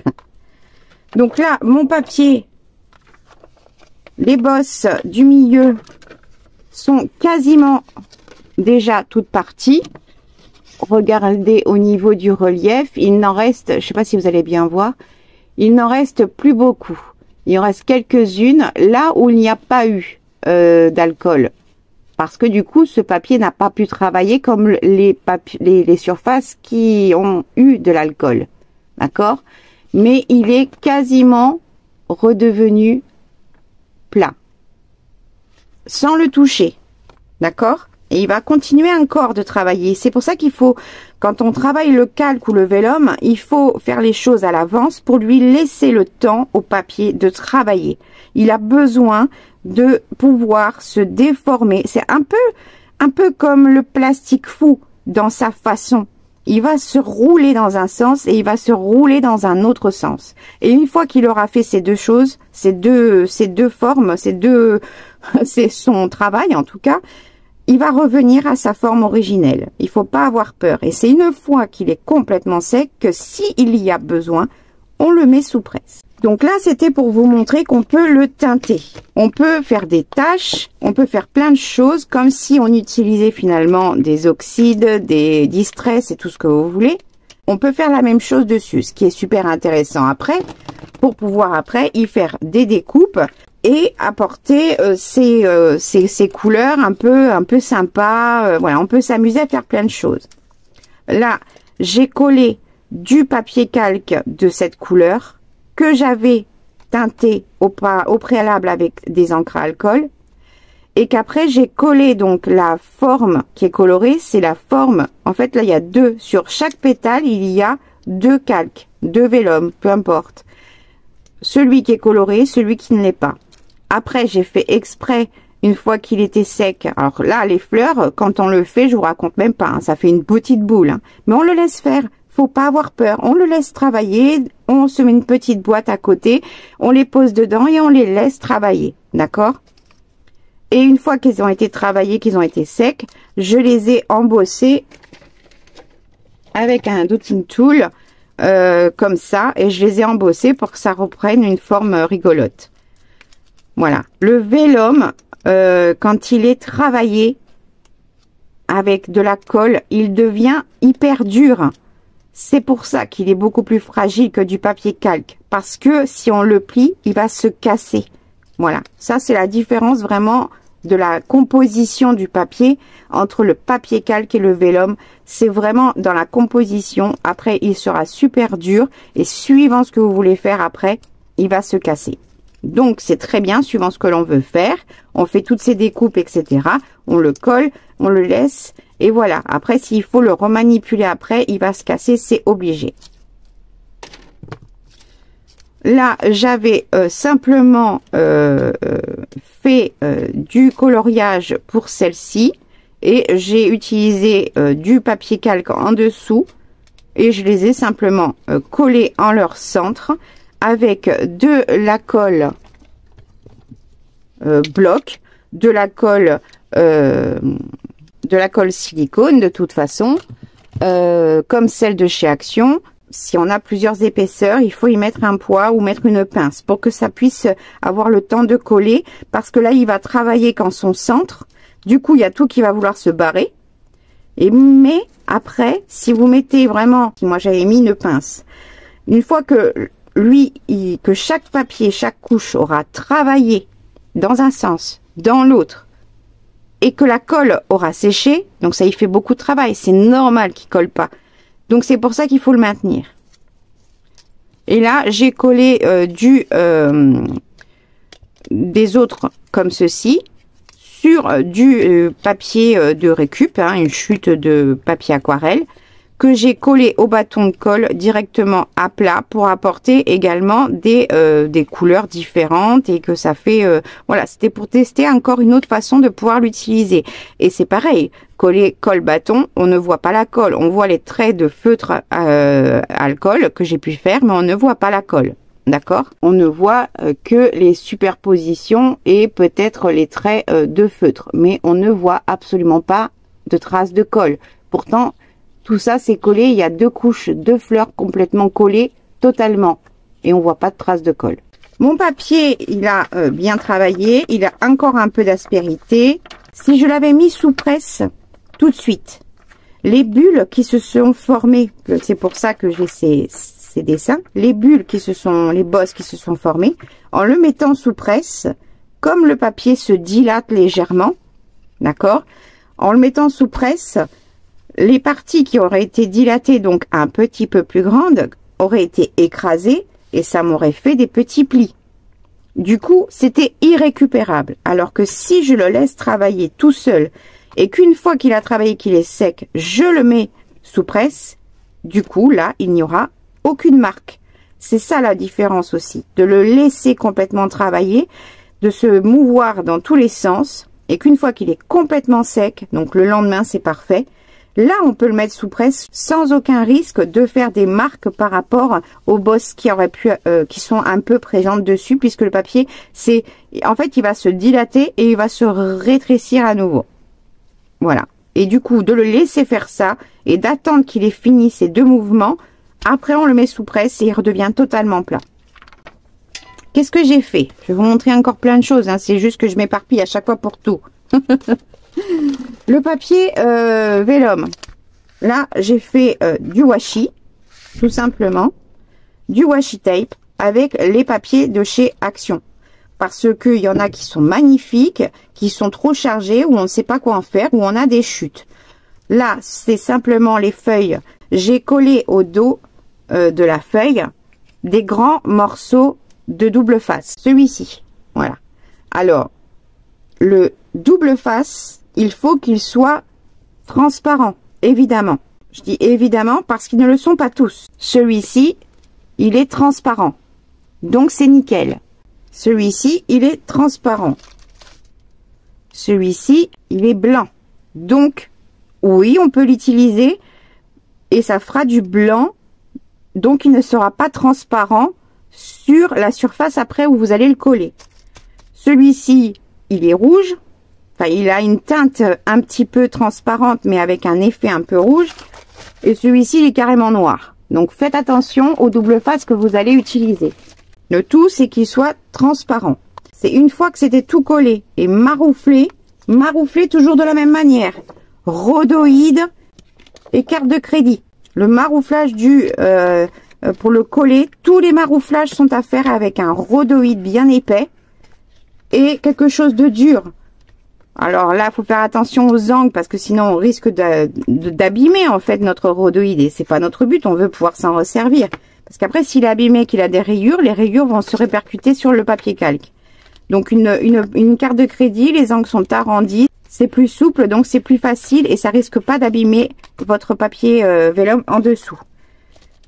Donc là, mon papier, les bosses du milieu sont quasiment déjà toutes parties. Regardez au niveau du relief, il n'en reste, je sais pas si vous allez bien voir, il n'en reste plus beaucoup. Il en reste quelques-unes là où il n'y a pas eu d'alcool. Parce que du coup, ce papier n'a pas pu travailler comme les surfaces qui ont eu de l'alcool. D'accord? Mais il est quasiment redevenu plat. Sans le toucher. D'accord? Et il va continuer encore de travailler. C'est pour ça qu'il faut, quand on travaille le calque ou le vélum, il faut faire les choses à l'avance pour lui laisser le temps au papier de travailler. Il a besoin de pouvoir se déformer. C'est un peu comme le plastique fou dans sa façon. Il va se rouler dans un sens et il va se rouler dans un autre sens. Et une fois qu'il aura fait ces deux choses, ces deux formes, c'est son travail en tout cas, il va revenir à sa forme originelle. Il faut pas avoir peur. Et c'est une fois qu'il est complètement sec que s'il y a besoin, on le met sous presse. Donc là, c'était pour vous montrer qu'on peut le teinter. On peut faire des taches, on peut faire plein de choses comme si on utilisait finalement des oxydes, des distress et tout ce que vous voulez. On peut faire la même chose dessus, ce qui est super intéressant après, pour pouvoir après y faire des découpes et apporter ces couleurs un peu sympas. Voilà, on peut s'amuser à faire plein de choses. Là, j'ai collé du papier calque de cette couleur que j'avais teinté au préalable avec des encres à alcool et qu'après j'ai collé. Donc la forme qui est colorée, c'est la forme, en fait là il y a deux, sur chaque pétale il y a deux calques, deux vélum, peu importe, celui qui est coloré, celui qui ne l'est pas. Après j'ai fait exprès, une fois qu'il était sec, alors là les fleurs quand on le fait, je vous raconte même pas, hein, ça fait une petite boule, hein, mais on le laisse faire. Faut pas avoir peur, on le laisse travailler, on se met une petite boîte à côté, on les pose dedans et on les laisse travailler, d'accord? Et une fois qu'ils ont été travaillés, qu'ils ont été secs, je les ai embossés avec un dotting tool comme ça, et je les ai embossés pour que ça reprenne une forme rigolote. Voilà, le vélum, quand il est travaillé avec de la colle, il devient hyper dur. C'est pour ça qu'il est beaucoup plus fragile que du papier calque. Parce que si on le plie, il va se casser. Voilà. Ça, c'est la différence vraiment de la composition du papier entre le papier calque et le vélum. C'est vraiment dans la composition. Après, il sera super dur. Et suivant ce que vous voulez faire après, il va se casser. Donc, c'est très bien suivant ce que l'on veut faire. On fait toutes ces découpes, etc. On le colle, on le laisse. Et voilà, après, s'il faut le remanipuler après, il va se casser, c'est obligé. Là, j'avais simplement fait du coloriage pour celle-ci et j'ai utilisé du papier calque en dessous et je les ai simplement collés en leur centre avec de la colle bloc, de la colle silicone de toute façon, comme celle de chez Action. Si on a plusieurs épaisseurs, il faut y mettre un poids ou mettre une pince pour que ça puisse avoir le temps de coller, parce que là, il va travailler qu'en son centre. Du coup, il y a tout qui va vouloir se barrer. Mais après, si vous mettez vraiment, moi j'avais mis une pince, une fois que que chaque papier, chaque couche aura travaillé dans un sens, dans l'autre, et que la colle aura séché, donc ça y fait beaucoup de travail, c'est normal qu'il colle pas. Donc c'est pour ça qu'il faut le maintenir. Et là, j'ai collé des autres comme ceci sur du papier de récup, hein, une chute de papier aquarelle que j'ai collé au bâton de colle directement à plat pour apporter également des couleurs différentes et que ça fait voilà, c'était pour tester encore une autre façon de pouvoir l'utiliser. Et c'est pareil, coller colle bâton, on ne voit pas la colle, on voit les traits de feutre alcool que j'ai pu faire, mais on ne voit pas la colle. D'accord? On ne voit que les superpositions et peut-être les traits de feutre, mais on ne voit absolument pas de traces de colle. Pourtant, tout ça c'est collé, il y a deux couches de fleurs complètement collées totalement et on voit pas de traces de colle. Mon papier, il a bien travaillé, il a encore un peu d'aspérité. Si je l'avais mis sous presse tout de suite, les bulles qui se sont formées, c'est pour ça que j'ai ces dessins, les bulles les bosses qui se sont formées, en le mettant sous presse, comme le papier se dilate légèrement, d'accord, en le mettant sous presse, les parties qui auraient été dilatées, donc un petit peu plus grandes, auraient été écrasées et ça m'aurait fait des petits plis. Du coup, c'était irrécupérable. Alors que si je le laisse travailler tout seul et qu'une fois qu'il a travaillé, qu'il est sec, je le mets sous presse, du coup, là, il n'y aura aucune marque. C'est ça la différence aussi, de le laisser complètement travailler, de se mouvoir dans tous les sens et qu'une fois qu'il est complètement sec, donc le lendemain, c'est parfait. Là, on peut le mettre sous presse sans aucun risque de faire des marques par rapport aux bosses qui auraient pu, qui sont un peu présentes dessus, puisque le papier, en fait, il va se dilater et il va se rétrécir à nouveau. Voilà. Et du coup, de le laisser faire ça et d'attendre qu'il ait fini ces deux mouvements, après on le met sous presse et il redevient totalement plat. Qu'est-ce que j'ai fait? Je vais vous montrer encore plein de choses, hein. C'est juste que je m'éparpille à chaque fois pour tout. Le papier vélum, là j'ai fait du washi, tout simplement, du washi tape avec les papiers de chez Action, parce qu'il y en a qui sont magnifiques, qui sont trop chargés, où on ne sait pas quoi en faire, où on a des chutes. Là c'est simplement les feuilles, j'ai collé au dos de la feuille des grands morceaux de double face, celui-ci, voilà. Alors le double face, il faut qu'il soit transparent, évidemment. Je dis évidemment parce qu'ils ne le sont pas tous. Celui-ci, il est transparent. Donc, c'est nickel. Celui-ci, il est transparent. Celui-ci, il est blanc. Donc, oui, on peut l'utiliser et ça fera du blanc. Donc, il ne sera pas transparent sur la surface après où vous allez le coller. Celui-ci, il est rouge. Enfin, il a une teinte un petit peu transparente, mais avec un effet un peu rouge. Et celui-ci, il est carrément noir. Donc, faites attention au double face que vous allez utiliser. Le tout, c'est qu'il soit transparent. C'est une fois que c'était tout collé et marouflé toujours de la même manière. Rhodoïde et carte de crédit. Le marouflage pour le coller, tous les marouflages sont à faire avec un rhodoïde bien épais et quelque chose de dur. Alors là, il faut faire attention aux angles parce que sinon on risque d'abîmer en fait notre rhodoïde et c'est pas notre but, on veut pouvoir s'en resservir. Parce qu'après, s'il est abîmé, qu'il a des rayures, les rayures vont se répercuter sur le papier calque. Donc une carte de crédit, les angles sont arrondis, c'est plus souple, donc c'est plus facile et ça risque pas d'abîmer votre papier vélum en dessous.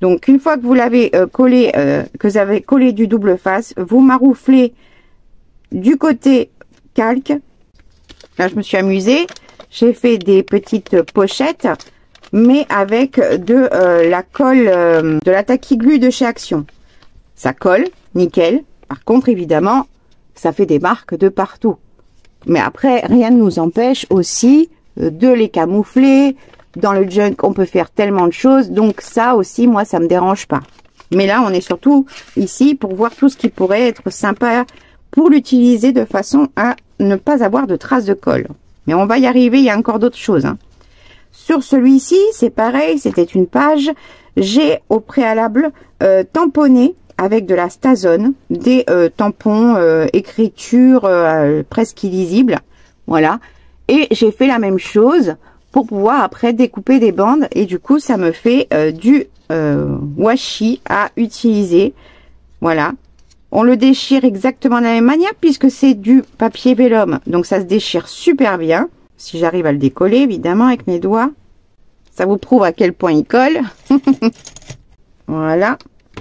Donc une fois que vous l'avez collé, que vous avez collé du double face, vous marouflez du côté calque. Là je me suis amusée, j'ai fait des petites pochettes, mais avec de la colle, de la tacky glue de chez Action. Ça colle, nickel. Par contre évidemment, ça fait des marques de partout. Mais après, rien ne nous empêche aussi de les camoufler. Dans le junk, on peut faire tellement de choses. Donc ça aussi, moi, ça me dérange pas. Mais là, on est surtout ici pour voir tout ce qui pourrait être sympa pour l'utiliser de façon à ne pas avoir de traces de colle. Mais on va y arriver, il y a encore d'autres choses, hein. Sur celui-ci, c'est pareil, c'était une page. J'ai au préalable tamponné avec de la Stazone, des tampons écriture presque illisibles. Voilà. Et j'ai fait la même chose pour pouvoir après découper des bandes. Et du coup, ça me fait du washi à utiliser. Voilà. On le déchire exactement de la même manière puisque c'est du papier vélum. Donc ça se déchire super bien. Si j'arrive à le décoller, évidemment, avec mes doigts. Ça vous prouve à quel point il colle. Voilà.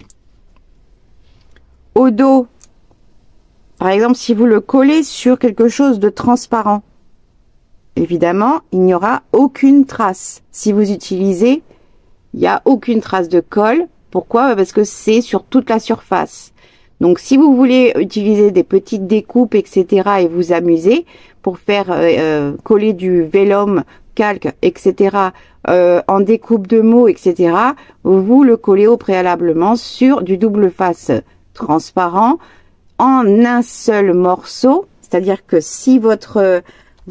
Au dos, par exemple, si vous le collez sur quelque chose de transparent, évidemment, il n'y aura aucune trace. Si vous utilisez, il n'y a aucune trace de colle. Pourquoi? Parce que c'est sur toute la surface. Donc, si vous voulez utiliser des petites découpes, etc., et vous amuser pour faire coller du vélum, calque, etc., en découpe de mots, etc., vous le collez au préalablement sur du double face transparent en un seul morceau. C'est-à-dire que si votre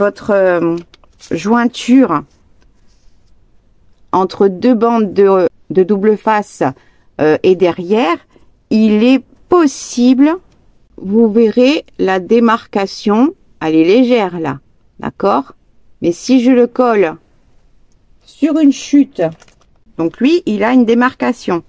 jointure entre deux bandes de double face est derrière, il est possible, vous verrez la démarcation, elle est légère là, d'accord? Mais si je le colle sur une chute, donc lui, il a une démarcation.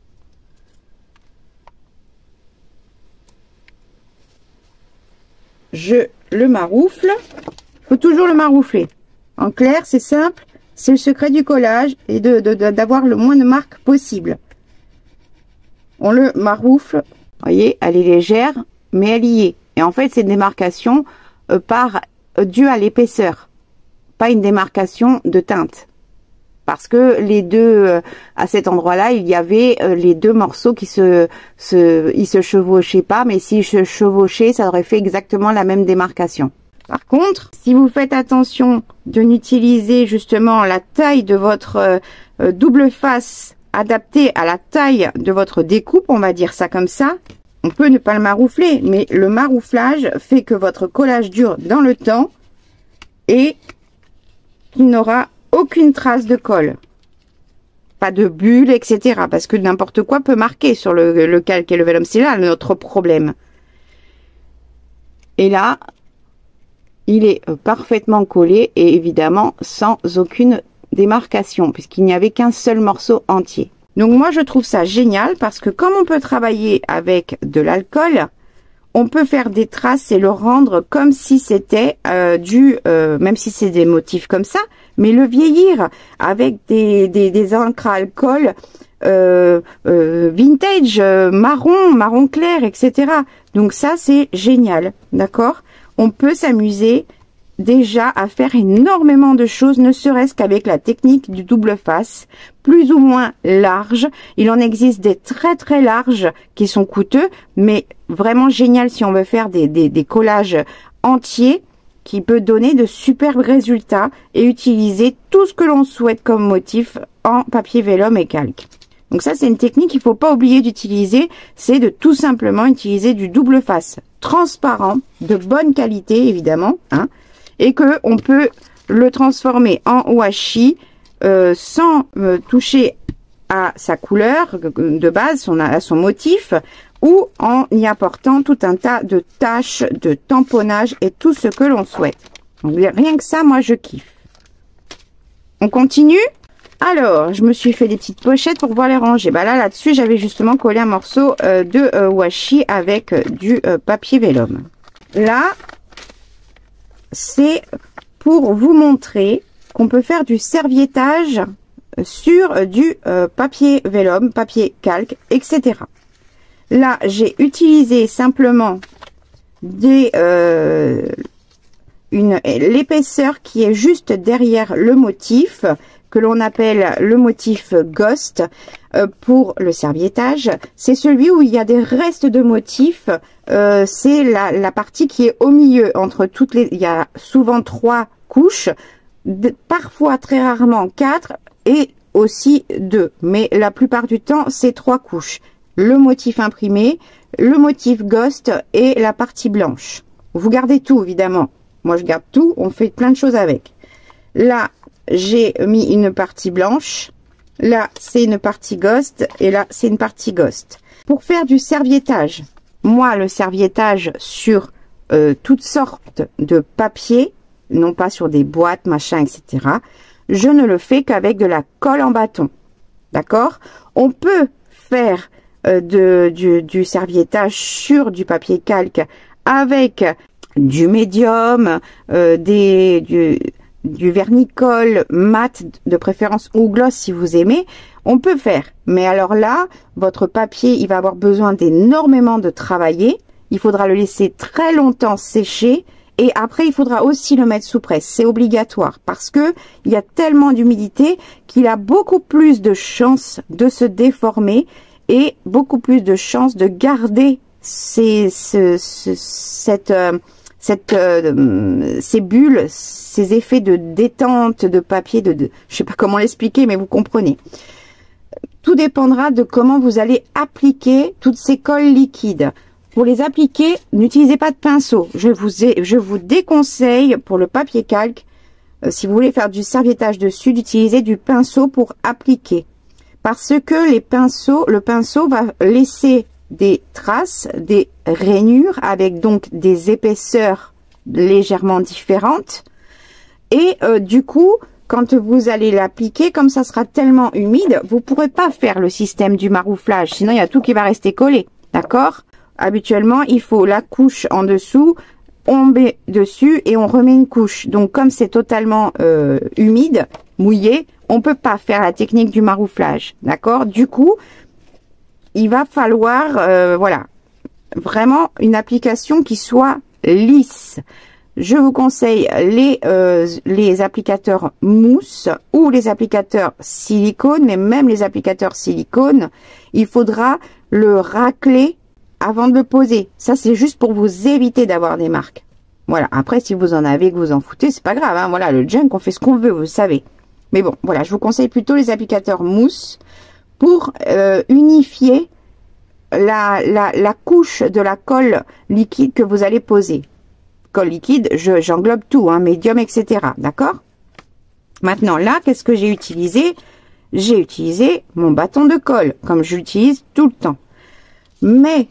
Je le maroufle, il faut toujours le maroufler. En clair, c'est simple, c'est le secret du collage et d'avoir le moins de marques possible. On le maroufle, vous voyez, elle est légère, mais elle y est. Et en fait, c'est une démarcation due à l'épaisseur, pas une démarcation de teinte. Parce que les deux, à cet endroit-là, il y avait les deux morceaux qui ils se chevauchaient pas, mais s'ils se chevauchaient, ça aurait fait exactement la même démarcation. Par contre, si vous faites attention de n'utiliser justement la taille de votre double face adaptée à la taille de votre découpe, on va dire ça comme ça, on peut ne pas le maroufler, mais le marouflage fait que votre collage dure dans le temps et qu'il n'aura aucune trace de colle, pas de bulles, etc. Parce que n'importe quoi peut marquer sur le calque et le vélum. C'est là notre problème. Et là, il est parfaitement collé et évidemment sans aucune démarcation puisqu'il n'y avait qu'un seul morceau entier. Donc moi je trouve ça génial parce que comme on peut travailler avec de l'alcool, on peut faire des traces et le rendre comme si c'était même si c'est des motifs comme ça, mais le vieillir avec des encres à alcool vintage, marron clair, etc. Donc ça c'est génial, d'accord? On peut s'amuser déjà à faire énormément de choses, ne serait-ce qu'avec la technique du double face, plus ou moins large. Il en existe des très très larges qui sont coûteux, mais vraiment génial si on veut faire des collages entiers qui peut donner de superbes résultats et utiliser tout ce que l'on souhaite comme motif en papier vélum et calque. Donc ça c'est une technique qu'il ne faut pas oublier d'utiliser, c'est de tout simplement utiliser du double face transparent, de bonne qualité évidemment, hein, et que on peut le transformer en washi sans toucher à sa couleur de base, à son motif, ou en y apportant tout un tas de taches, de tamponnage et tout ce que l'on souhaite. Donc rien que ça, moi je kiffe. On continue. Alors, je me suis fait des petites pochettes pour pouvoir les ranger. Bah là-dessus, j'avais justement collé un morceau de washi avec du papier vélum. Là, c'est pour vous montrer qu'on peut faire du serviettage sur du papier vélum, papier calque, etc. Là, j'ai utilisé simplement l'épaisseur qui est juste derrière le motif, que l'on appelle le motif Ghost pour le serviettage. C'est celui où il y a des restes de motifs. C'est la partie qui est au milieu entre toutes les. Il y a souvent 3 couches, parfois très rarement 4 et aussi 2. Mais la plupart du temps, c'est 3 couches. Le motif imprimé, le motif Ghost et la partie blanche. Vous gardez tout évidemment. Moi, je garde tout. On fait plein de choses avec. Là, j'ai mis une partie blanche. Là, c'est une partie Ghost. Et là, c'est une partie Ghost. Pour faire du serviettage, moi, le serviettage sur toutes sortes de papiers, non pas sur des boîtes, machin, etc., je ne le fais qu'avec de la colle en bâton. D'accord? On peut faire du serviettage sur du papier calque avec du médium, du vernicole mat de préférence ou gloss si vous aimez, on peut faire. Mais alors là, votre papier, il va avoir besoin d'énormément de travailler. Il faudra le laisser très longtemps sécher et après il faudra aussi le mettre sous presse. C'est obligatoire parce que il y a tellement d'humidité qu'il a beaucoup plus de chances de se déformer et beaucoup plus de chances de garder ces bulles, ces effets de détente de papier, je sais pas comment l'expliquer, mais vous comprenez. Tout dépendra de comment vous allez appliquer toutes ces colles liquides. Pour les appliquer, n'utilisez pas de pinceau. Je vous déconseille pour le papier calque, si vous voulez faire du serviettage dessus, d'utiliser du pinceau pour appliquer. Parce que le pinceau va laisser des traces, des rainures avec donc des épaisseurs légèrement différentes. Et du coup, quand vous allez l'appliquer, comme ça sera tellement humide, vous ne pourrez pas faire le système du marouflage. Sinon, il y a tout qui va rester collé. D'accord? Habituellement, il faut la couche en dessous, on met dessus et on remet une couche. Donc, comme c'est totalement humide, mouillé, on peut pas faire la technique du marouflage. D'accord? Du coup, il va falloir, voilà, vraiment une application qui soit lisse. Je vous conseille les applicateurs mousse ou les applicateurs silicone, mais même les applicateurs silicone, il faudra le racler avant de le poser. Ça, c'est juste pour vous éviter d'avoir des marques. Voilà. Après, si vous en avez, que vous en foutez, c'est pas grave. Hein. Voilà, le junk, on fait ce qu'on veut, vous savez. Mais bon, voilà, je vous conseille plutôt les applicateurs mousse pour unifier la couche de la colle liquide que vous allez poser. Colle liquide, j'englobe tout, hein, médium, etc. D'accord? Maintenant, là, qu'est-ce que j'ai utilisé? J'ai utilisé mon bâton de colle, comme je l'utilise tout le temps. Mais,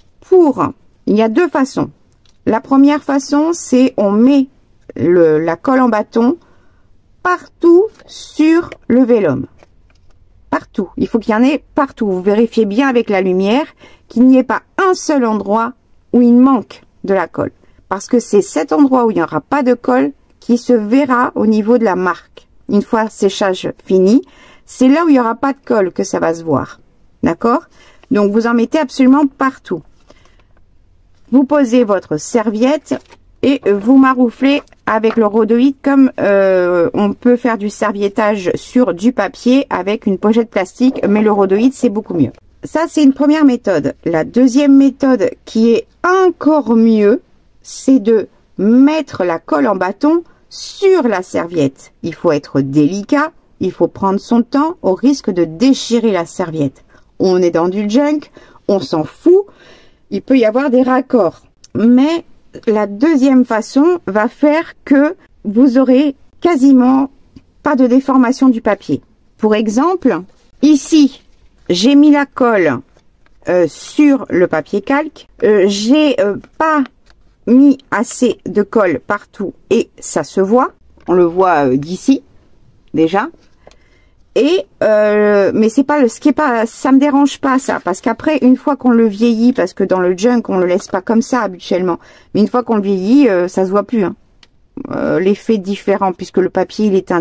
il y a 2 façons. La première façon, c'est on met la colle en bâton partout sur le vélum. Partout. Il faut qu'il y en ait partout. Vous vérifiez bien avec la lumière qu'il n'y ait pas un seul endroit où il manque de la colle. Parce que c'est cet endroit où il n'y aura pas de colle qui se verra au niveau de la marque. Une fois séchage fini, c'est là où il n'y aura pas de colle que ça va se voir. D'accord? Donc, vous en mettez absolument partout. Vous posez votre serviette et vous marouflez avec le rhodoïde comme on peut faire du serviettage sur du papier avec une pochette plastique, mais le rhodoïde, c'est beaucoup mieux. Ça, c'est une première méthode. La deuxième méthode qui est encore mieux, c'est de mettre la colle en bâton sur la serviette. Il faut être délicat, il faut prendre son temps au risque de déchirer la serviette. On est dans du junk, on s'en fout, il peut y avoir des raccords. Mais la deuxième façon va faire que vous aurez quasiment pas de déformation du papier. Pour exemple, ici, j'ai mis la colle sur le papier calque. J'ai pas mis assez de colle partout et ça se voit. On le voit d'ici déjà. Et mais c'est pas ça me dérange pas ça, parce qu'après une fois qu'on le vieillit, parce que dans le junk on le laisse pas comme ça habituellement, mais une fois qu'on le vieillit, ça se voit plus. Hein. L'effet différent puisque le papier il est teinté.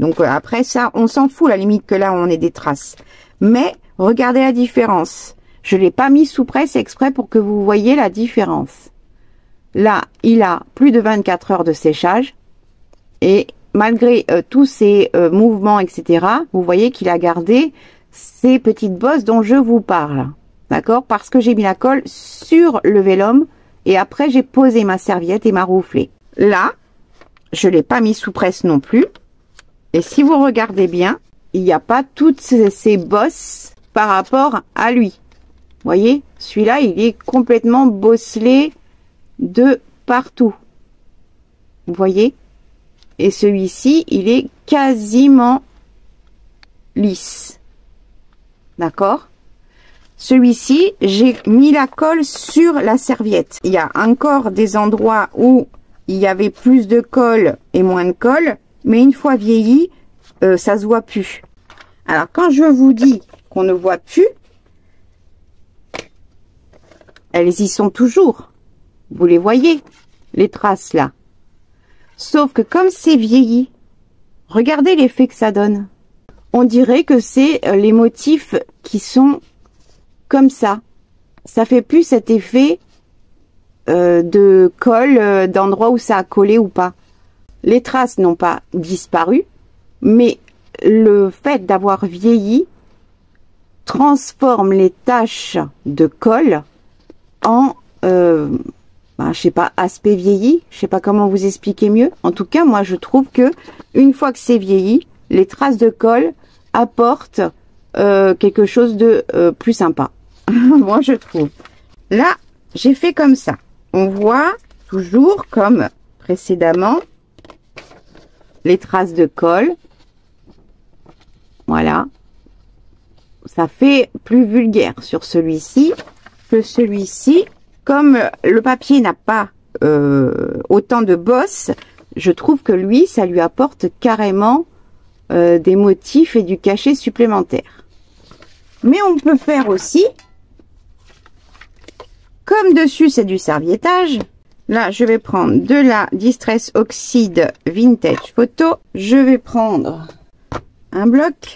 Donc après ça, on s'en fout, à la limite que là, on ait des traces. Mais regardez la différence. Je l'ai pas mis sous presse exprès pour que vous voyez la différence. Là, il a plus de 24 heures de séchage. Et malgré tous ces mouvements, etc., vous voyez qu'il a gardé ces petites bosses dont je vous parle. D'accord? Parce que j'ai mis la colle sur le vélum et après j'ai posé ma serviette et ma rouflée. Là, je l'ai pas mis sous presse non plus. Et si vous regardez bien, il n'y a pas toutes ces bosses par rapport à lui. Vous voyez? Celui-là, il est complètement bosselé de partout. Vous voyez? Et celui-ci, il est quasiment lisse. D'accord? Celui-ci, j'ai mis la colle sur la serviette. Il y a encore des endroits où il y avait plus de colle et moins de colle. Mais une fois vieilli, ça se voit plus. Alors, quand je vous dis qu'on ne voit plus, elles y sont toujours. Vous les voyez, les traces là. Sauf que comme c'est vieilli, regardez l'effet que ça donne. On dirait que c'est les motifs qui sont comme ça. Ça fait plus cet effet de colle d'endroit où ça a collé ou pas. Les traces n'ont pas disparu, mais le fait d'avoir vieilli transforme les taches de colle en je sais pas, aspect vieilli, je sais pas comment vous expliquer mieux. En tout cas, moi je trouve que une fois que c'est vieilli, les traces de colle apportent quelque chose de plus sympa. Moi je trouve. Là, j'ai fait comme ça. On voit toujours comme précédemment les traces de colle. Voilà. Ça fait plus vulgaire sur celui-ci que celui-ci. Comme le papier n'a pas autant de bosses, je trouve que lui, ça lui apporte carrément des motifs et du cachet supplémentaire. Mais on peut faire aussi, comme dessus c'est du serviettage, là je vais prendre de la Distress Oxide Vintage Photo, je vais prendre un bloc.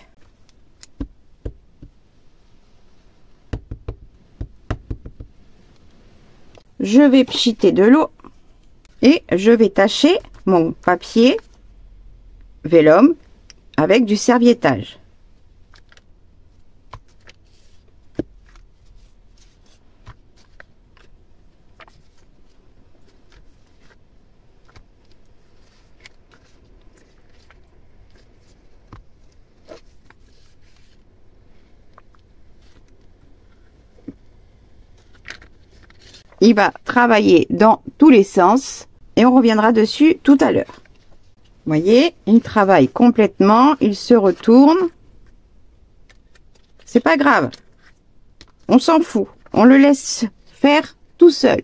Je vais pchiter de l'eau et je vais tacher mon papier vélum avec du serviettage. Il va travailler dans tous les sens et on reviendra dessus tout à l'heure. Vous voyez, il travaille complètement, il se retourne. C'est pas grave. On s'en fout. On le laisse faire tout seul.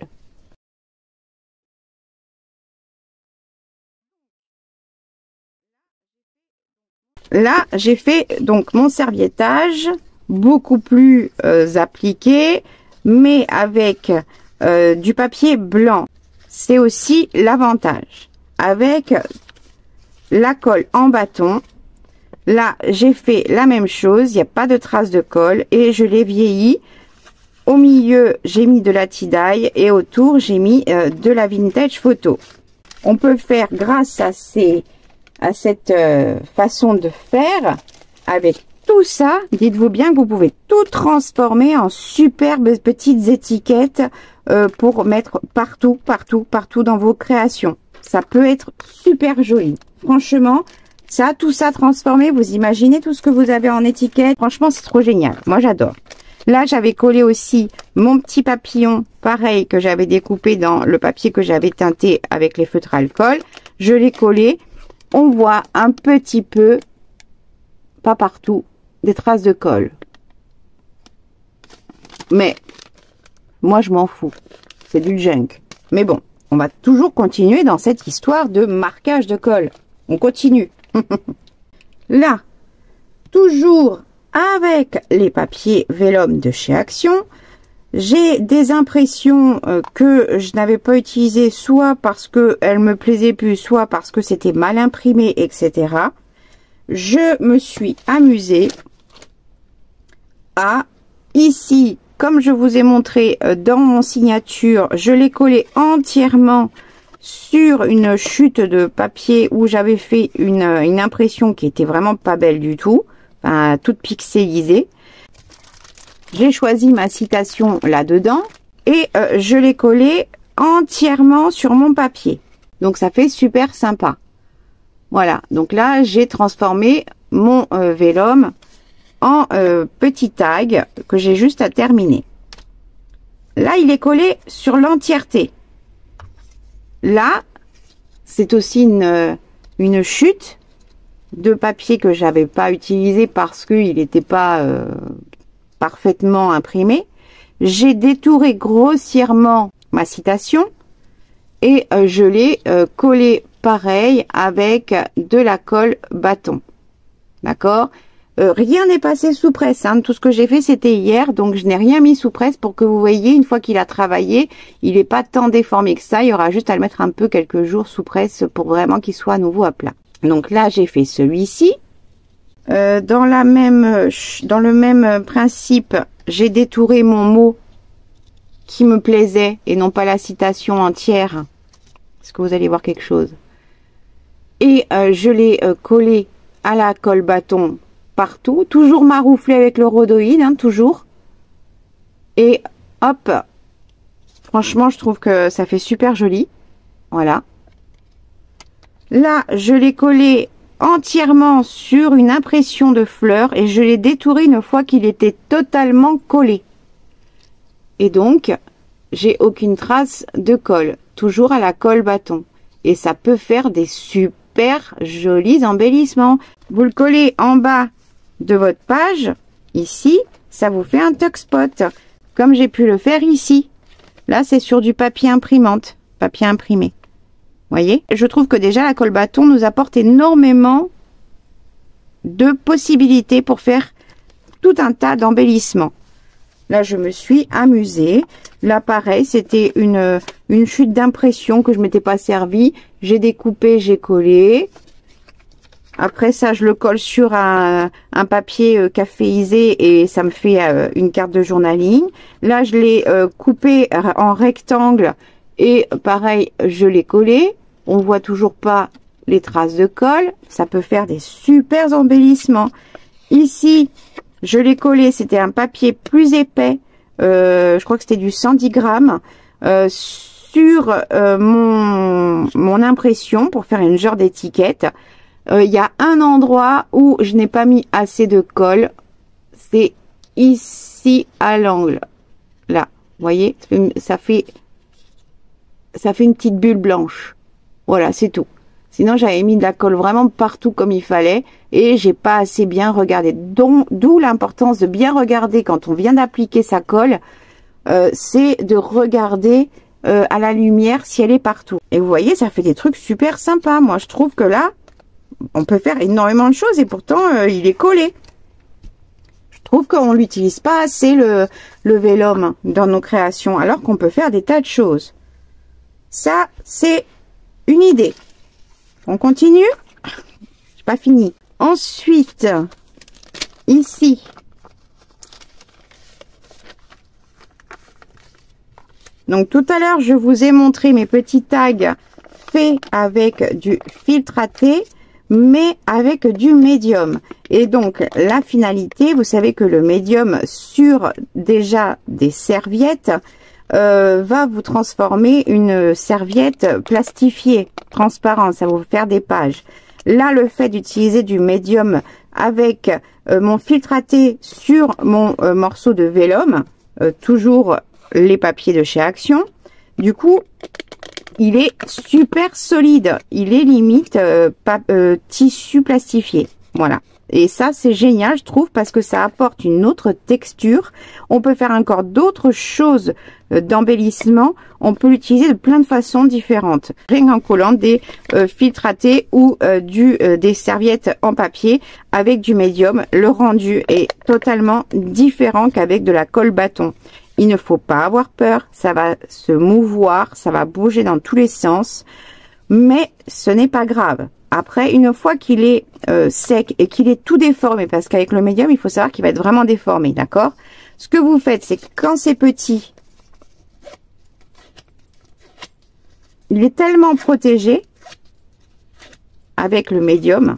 Là, j'ai fait donc mon serviettage beaucoup plus appliqué, mais avec du papier blanc. C'est aussi l'avantage. Avec la colle en bâton, là j'ai fait la même chose, il n'y a pas de traces de colle et je l'ai vieilli. Au milieu j'ai mis de la tie-dye et autour j'ai mis de la Vintage Photo. On peut faire grâce à cette façon de faire avec tout ça, dites-vous bien que vous pouvez tout transformer en superbes petites étiquettes pour mettre partout dans vos créations. Ça peut être super joli. Franchement, ça, tout ça transformé, vous imaginez tout ce que vous avez en étiquette. Franchement, c'est trop génial. Moi, j'adore. Là, j'avais collé aussi mon petit papillon, pareil, que j'avais découpé dans le papier que j'avais teinté avec les feutres alcool. Je l'ai collé. On voit un petit peu, pas partout, des traces de colle. Mais moi, je m'en fous. C'est du junk. Mais bon, on va toujours continuer dans cette histoire de marquage de colle. On continue. Là, toujours avec les papiers vélum de chez Action, j'ai des impressions que je n'avais pas utilisées, soit parce qu'elles me plaisaient plus, soit parce que c'était mal imprimé, etc. je me suis amusée à, ici, comme je vous ai montré dans mon signature, je l'ai collé entièrement sur une chute de papier où j'avais fait une impression qui était vraiment pas belle du tout, enfin, toute pixelisée. J'ai choisi ma citation là-dedans et je l'ai collé entièrement sur mon papier. Donc ça fait super sympa. Voilà, donc là j'ai transformé mon vélum en petit tag que j'ai juste à terminer. Là il est collé sur l'entièreté. Là c'est aussi une chute de papier que j'avais pas utilisé parce qu'il n'était pas parfaitement imprimé. J'ai détouré grossièrement ma citation et je l'ai collé pareil avec de la colle bâton. D'accord? Rien n'est passé sous presse, hein. Tout ce que j'ai fait c'était hier, donc je n'ai rien mis sous presse pour que vous voyez, une fois qu'il a travaillé, il n'est pas tant déformé que ça. Il y aura juste à le mettre un peu quelques jours sous presse pour vraiment qu'il soit à nouveau à plat. Donc là j'ai fait celui-ci. Dans le même principe, j'ai détouré mon mot qui me plaisait et non pas la citation entière. Est-ce que vous allez voir quelque chose? Et je l'ai collé à la colle bâton partout, toujours marouflé avec le rhodoïde, hein, toujours. Et hop, franchement je trouve que ça fait super joli. Voilà. Là je l'ai collé entièrement sur une impression de fleurs et je l'ai détouré une fois qu'il était totalement collé. Et donc j'ai aucune trace de colle, toujours à la colle bâton. Et ça peut faire des super jolis embellissements. Vous le collez en bas de votre page, ici, ça vous fait un tuck spot, comme j'ai pu le faire ici. Là, c'est sur du papier imprimante, papier imprimé. Voyez, je trouve que déjà la colle bâton nous apporte énormément de possibilités pour faire tout un tas d'embellissements. Là, je me suis amusée. Là, pareil, c'était une chute d'impression que je m'étais pas servi. J'ai découpé, j'ai collé. Après ça, je le colle sur un papier caféisé et ça me fait une carte de journaling. Là, je l'ai coupé en rectangle et pareil, je l'ai collé. On voit toujours pas les traces de colle. Ça peut faire des super embellissements. Ici, je l'ai collé. C'était un papier plus épais. Je crois que c'était du 110 grammes sur mon impression pour faire une genre d'étiquette. Il y a un endroit où je n'ai pas mis assez de colle. C'est ici à l'angle. Là, vous voyez, ça fait une petite bulle blanche. Voilà, c'est tout. Sinon, j'avais mis de la colle vraiment partout comme il fallait et j'ai pas assez bien regardé. D'où l'importance de bien regarder quand on vient d'appliquer sa colle. C'est de regarder à la lumière si elle est partout. Et vous voyez, ça fait des trucs super sympas. Moi, je trouve que là, on peut faire énormément de choses et pourtant, il est collé. Je trouve qu'on l'utilise pas assez le vélum dans nos créations, alors qu'on peut faire des tas de choses. Ça, c'est une idée. On continue? J'ai pas fini. Ensuite, ici, donc tout à l'heure, je vous ai montré mes petits tags faits avec du filtre à thé, mais avec du médium. Et donc, la finalité, vous savez que le médium sur déjà des serviettes va vous transformer une serviette plastifiée, transparente, ça va vous faire des pages. Là, le fait d'utiliser du médium avec mon filtre à thé sur mon morceau de vélum, toujours les papiers de chez Action, du coup, il est super solide. Il est limite tissu plastifié. Voilà. Et ça, c'est génial, je trouve, parce que ça apporte une autre texture. On peut faire encore d'autres choses d'embellissement. On peut l'utiliser de plein de façons différentes. Rien qu'en collant des filtres à thé ou des serviettes en papier avec du médium. Le rendu est totalement différent qu'avec de la colle bâton. Il ne faut pas avoir peur. Ça va se mouvoir, ça va bouger dans tous les sens. Mais ce n'est pas grave. Après, une fois qu'il est sec et qu'il est tout déformé, parce qu'avec le médium, il faut savoir qu'il va être vraiment déformé, d'accord? Ce que vous faites, c'est que quand c'est petit, il est tellement protégé avec le médium.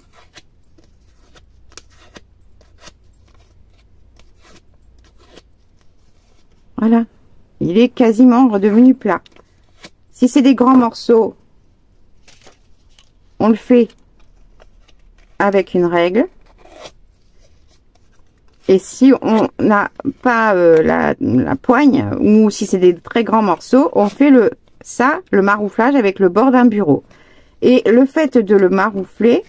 Voilà, il est quasiment redevenu plat. Si c'est des grands morceaux, on le fait avec une règle. Et si on n'a pas la poigne, ou si c'est des très grands morceaux, on fait le marouflage avec le bord d'un bureau. Et le fait de le maroufler,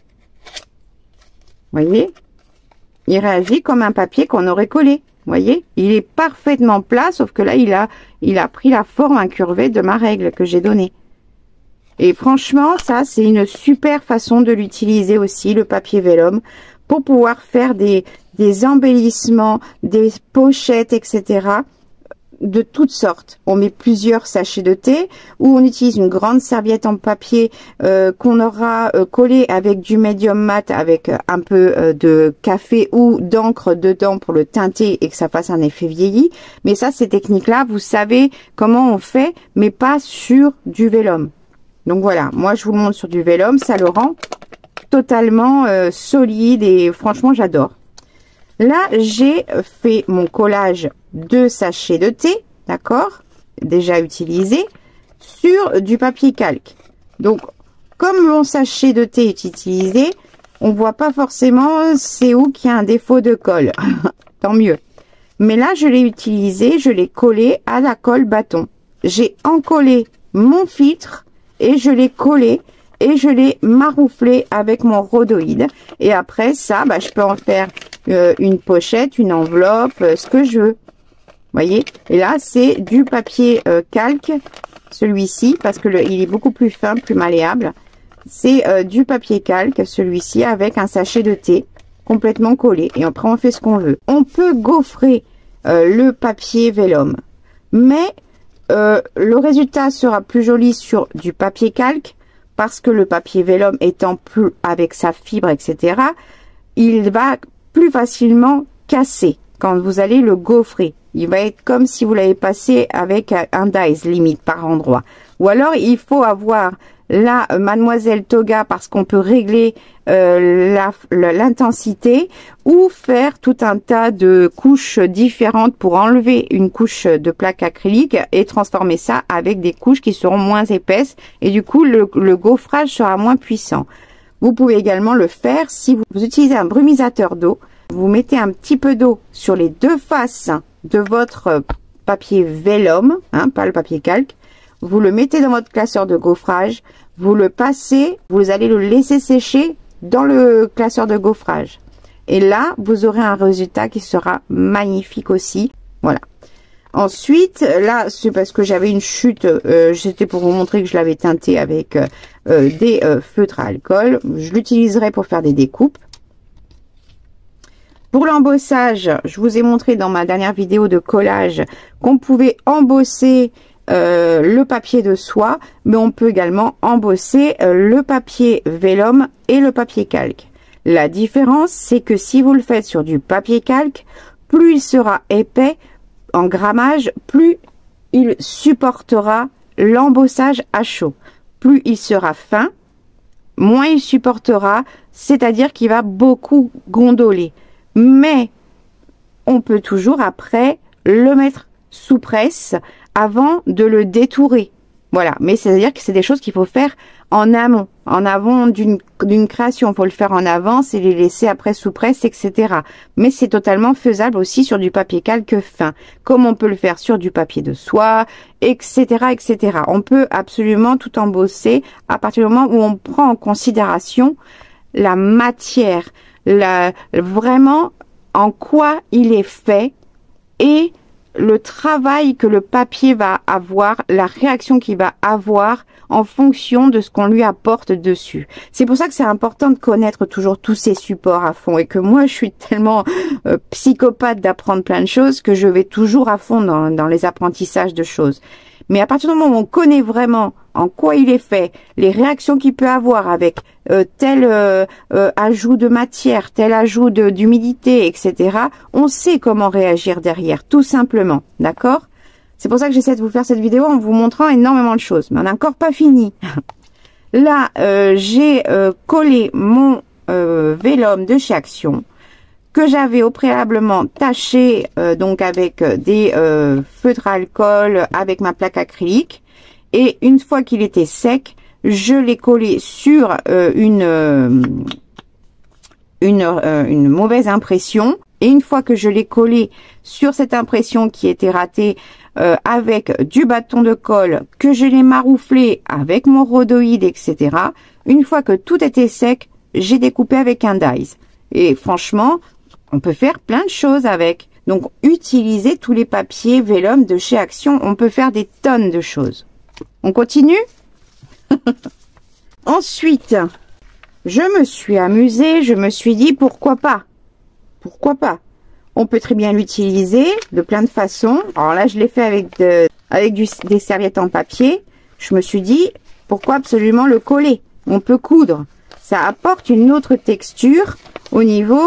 voyez, il réagit comme un papier qu'on aurait collé. Voyez, il est parfaitement plat, sauf que là, il a pris la forme incurvée de ma règle que j'ai donnée. Et franchement, ça, c'est une super façon de l'utiliser aussi, le papier vélum, pour pouvoir faire des embellissements, des pochettes, etc. de toutes sortes. On met plusieurs sachets de thé, ou on utilise une grande serviette en papier qu'on aura collée avec du médium mat, avec un peu de café ou d'encre dedans pour le teinter et que ça fasse un effet vieilli. Mais ça, ces techniques-là, vous savez comment on fait, mais pas sur du vélum. Donc voilà, moi je vous le montre sur du vélum, ça le rend totalement solide et franchement j'adore. Là, j'ai fait mon collage de sachets de thé, d'accord, déjà utilisé, sur du papier calque. Donc, comme mon sachet de thé est utilisé, on voit pas forcément c'est où qu'il y a un défaut de colle. Tant mieux. Mais là, je l'ai utilisé, je l'ai collé à la colle bâton. J'ai encollé mon filtre et je l'ai collé et je l'ai marouflé avec mon rhodoïde. Et après ça, je peux en faire une pochette, une enveloppe, ce que je veux. Voyez, et là c'est du papier calque, celui-ci, parce que il est beaucoup plus fin, plus malléable. C'est du papier calque, celui-ci, avec un sachet de thé complètement collé. Et après on fait ce qu'on veut. On peut gaufrer le papier vélum, mais le résultat sera plus joli sur du papier calque, parce que le papier vélum étant plus avec sa fibre, etc., il va plus facilement casser quand vous allez le gaufrer. Il va être comme si vous l'avez passé avec un dies limite par endroit. Ou alors il faut avoir la Mademoiselle Toga parce qu'on peut régler l'intensité ou faire tout un tas de couches différentes pour enlever une couche de plaque acrylique et transformer ça avec des couches qui seront moins épaisses et du coup le gaufrage sera moins puissant. Vous pouvez également le faire si vous utilisez un brumisateur d'eau. Vous mettez un petit peu d'eau sur les deux faces de votre papier vélum, pas le papier calque. Vous le mettez dans votre classeur de gaufrage, vous le passez, vous allez le laisser sécher dans le classeur de gaufrage. Et là, vous aurez un résultat qui sera magnifique aussi. Voilà. Ensuite, là, c'est parce que j'avais une chute, c'était pour vous montrer que je l'avais teinté avec des feutres à alcool. Je l'utiliserai pour faire des découpes. Pour l'embossage, je vous ai montré dans ma dernière vidéo de collage qu'on pouvait embosser le papier de soie, mais on peut également embosser le papier vélum et le papier calque. La différence, c'est que si vous le faites sur du papier calque, plus il sera épais en grammage, plus il supportera l'embossage à chaud. Plus il sera fin, moins il supportera, c'est-à-dire qu'il va beaucoup gondoler. Mais on peut toujours après le mettre sous presse avant de le détourer. Voilà, mais c'est-à-dire que c'est des choses qu'il faut faire en amont, en avant d'une création. Il faut le faire en avance et les laisser après sous presse, etc. Mais c'est totalement faisable aussi sur du papier calque fin, comme on peut le faire sur du papier de soie, etc., etc. On peut absolument tout embosser à partir du moment où on prend en considération la matière, vraiment en quoi il est fait et le travail que le papier va avoir, la réaction qu'il va avoir en fonction de ce qu'on lui apporte dessus. C'est pour ça que c'est important de connaître toujours tous ces supports à fond et que moi je suis tellement psychopathe d'apprendre plein de choses que je vais toujours à fond dans les apprentissages de choses. Mais à partir du moment où on connaît vraiment en quoi il est fait, les réactions qu'il peut avoir avec tel ajout de matière, tel ajout d'humidité, etc. On sait comment réagir derrière, tout simplement, d'accord? C'est pour ça que j'essaie de vous faire cette vidéo en vous montrant énormément de choses, mais on n'a encore pas fini. Là, j'ai collé mon vélum de chez Action, que j'avais au préalablement taché donc avec des feutres à alcool avec ma plaque acrylique, et une fois qu'il était sec, je l'ai collé sur une mauvaise impression, et une fois que je l'ai collé sur cette impression qui était ratée avec du bâton de colle, que je l'ai marouflé avec mon rhodoïde, etc. Une fois que tout était sec, j'ai découpé avec un dies, et franchement on peut faire plein de choses avec. Donc, utilisez tous les papiers vélum de chez Action. On peut faire des tonnes de choses. On continue? Ensuite, je me suis amusée. Je me suis dit, pourquoi pas? Pourquoi pas? On peut très bien l'utiliser de plein de façons. Alors là, je l'ai fait avec des serviettes en papier. Je me suis dit, pourquoi absolument le coller? On peut coudre. Ça apporte une autre texture au niveau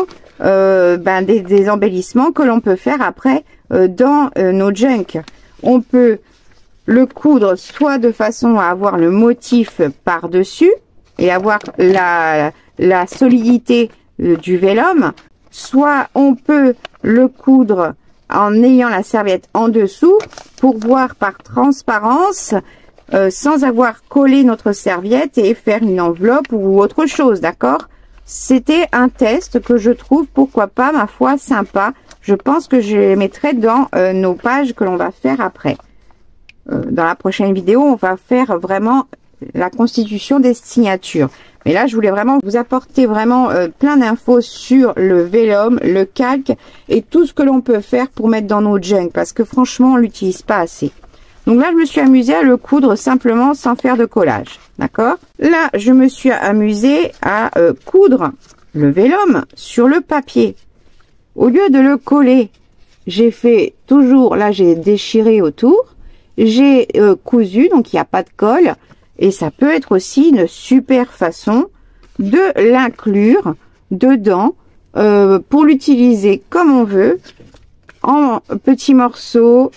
des embellissements que l'on peut faire après dans nos junk. On peut le coudre soit de façon à avoir le motif par-dessus et avoir la solidité du vélum, soit on peut le coudre en ayant la serviette en dessous pour voir par transparence sans avoir collé notre serviette et faire une enveloppe ou autre chose, d'accord? C'était un test que je trouve, pourquoi pas, ma foi, sympa. Je pense que je les mettrai dans nos pages que l'on va faire après. Dans la prochaine vidéo, on va faire vraiment la constitution des signatures. Mais là, je voulais vraiment vous apporter vraiment plein d'infos sur le vélum, le calque et tout ce que l'on peut faire pour mettre dans nos junk. Parce que franchement, on l'utilise pas assez. Donc là, je me suis amusée à le coudre simplement sans faire de collage. D'accord? Là, je me suis amusée à coudre le vélum sur le papier. Au lieu de le coller, j'ai fait toujours, là j'ai déchiré autour, j'ai cousu, donc il n'y a pas de colle. Et ça peut être aussi une super façon de l'inclure dedans pour l'utiliser comme on veut, en petits morceaux,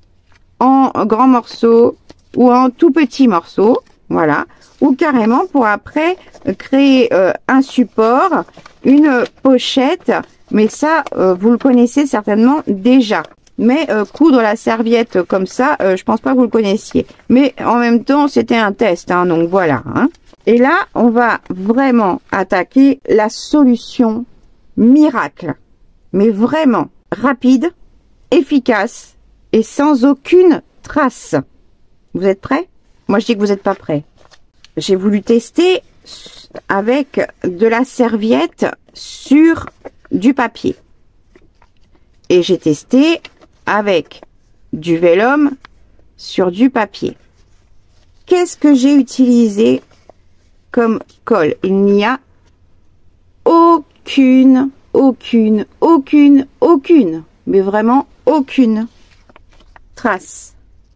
en grands morceaux ou en tout petits morceaux, voilà, ou carrément pour après créer un support, une pochette, mais ça vous le connaissez certainement déjà. Mais coudre la serviette comme ça, je pense pas que vous le connaissiez. Mais en même temps, c'était un test, hein, donc voilà. Hein. Et là, on va vraiment attaquer la solution miracle. Mais vraiment rapide, efficace et sans aucune trace. Vous êtes prêts? Moi, je dis que vous n'êtes pas prêts. J'ai voulu tester avec de la serviette sur du papier. Et j'ai testé avec du vélum sur du papier. Qu'est-ce que j'ai utilisé comme colle? Il n'y a aucune, mais vraiment aucune trace.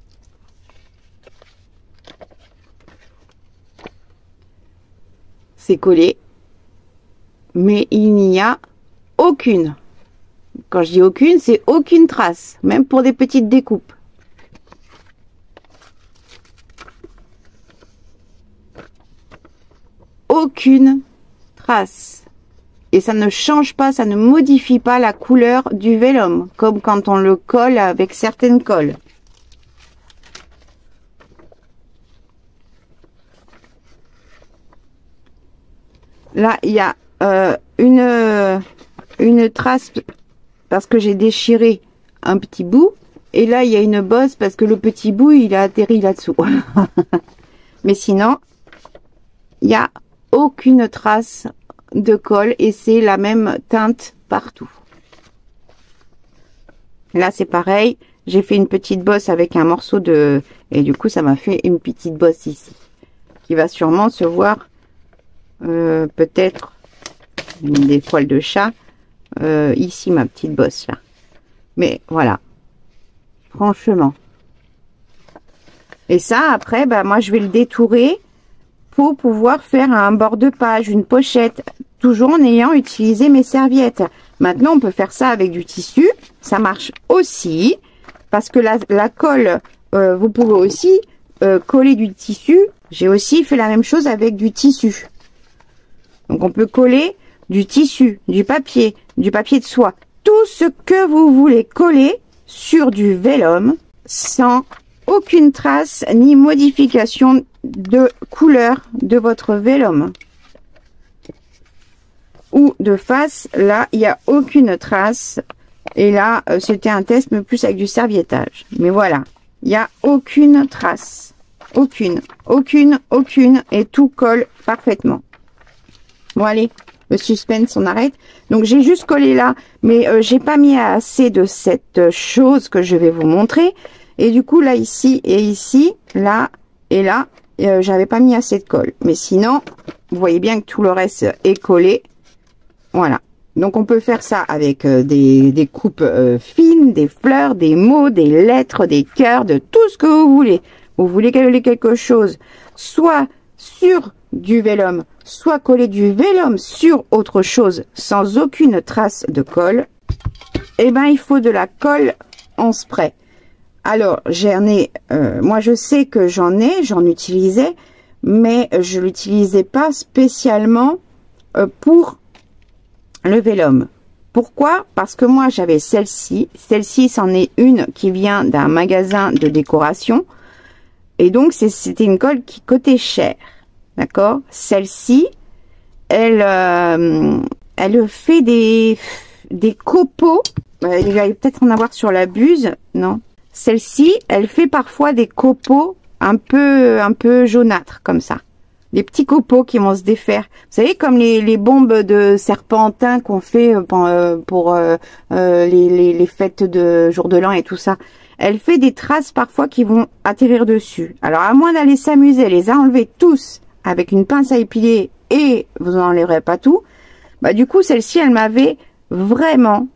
C'est collé, mais il n'y a aucune. Quand je dis aucune, c'est aucune trace, même pour des petites découpes. Aucune trace. Et ça ne change pas, ça ne modifie pas la couleur du vélum, comme quand on le colle avec certaines colles. Là, il y a une trace parce que j'ai déchiré un petit bout. Et là, il y a une bosse parce que le petit bout, il a atterri là-dessous. Mais sinon, il n'y a aucune trace de colle et c'est la même teinte partout. Là, c'est pareil. J'ai fait une petite bosse avec un morceau de... Et du coup, ça m'a fait une petite bosse ici. Qui va sûrement se voir peut-être des poils de chat. Ici, ma petite bosse là. Mais voilà. Franchement. Et ça, après, bah, moi, je vais le détourer pour pouvoir faire un bord de page, une pochette, toujours en ayant utilisé mes serviettes. Maintenant, on peut faire ça avec du tissu. Ça marche aussi parce que la colle, vous pouvez aussi coller du tissu. J'ai aussi fait la même chose avec du tissu. Donc, on peut coller du tissu, du papier de soie. Tout ce que vous voulez coller sur du vélum sans aucune trace ni modification de couleur de votre vélum. Ou de face, là, il n'y a aucune trace. Et là, c'était un test, mais plus avec du serviettage. Mais voilà, il n'y a aucune trace. Aucune. Et tout colle parfaitement. Bon, allez, le suspense, on arrête. Donc, j'ai juste collé là, mais j'ai pas mis assez de cette chose que je vais vous montrer. Et du coup, là, ici et ici, là et là, j'avais pas mis assez de colle. Mais sinon, vous voyez bien que tout le reste est collé. Voilà. Donc, on peut faire ça avec des coupes fines, des fleurs, des mots, des lettres, des cœurs, de tout ce que vous voulez. Vous voulez coller quelque chose, soit sur du vélum, soit coller du vélum sur autre chose sans aucune trace de colle. Eh ben, il faut de la colle en spray. Alors, j'en ai, moi je sais que j'en utilisais, mais je l'utilisais pas spécialement pour le vélum. Pourquoi? Parce que moi j'avais celle-ci. Celle-ci, c'en est une qui vient d'un magasin de décoration. Et donc, c'était une colle qui coûtait cher. D'accord? Celle-ci, elle fait des copeaux. Il va peut-être en avoir sur la buse, non? Celle-ci, elle fait parfois des copeaux un peu jaunâtres, comme ça. Des petits copeaux qui vont se défaire. Vous savez, comme les bombes de serpentin qu'on fait pour les fêtes de jour de l'an et tout ça. Elle fait des traces parfois qui vont atterrir dessus. Alors, à moins d'aller s'amuser, les enlever tous avec une pince à épiler et vous n'enlèverez pas tout, bah du coup, celle-ci, elle m'avait vraiment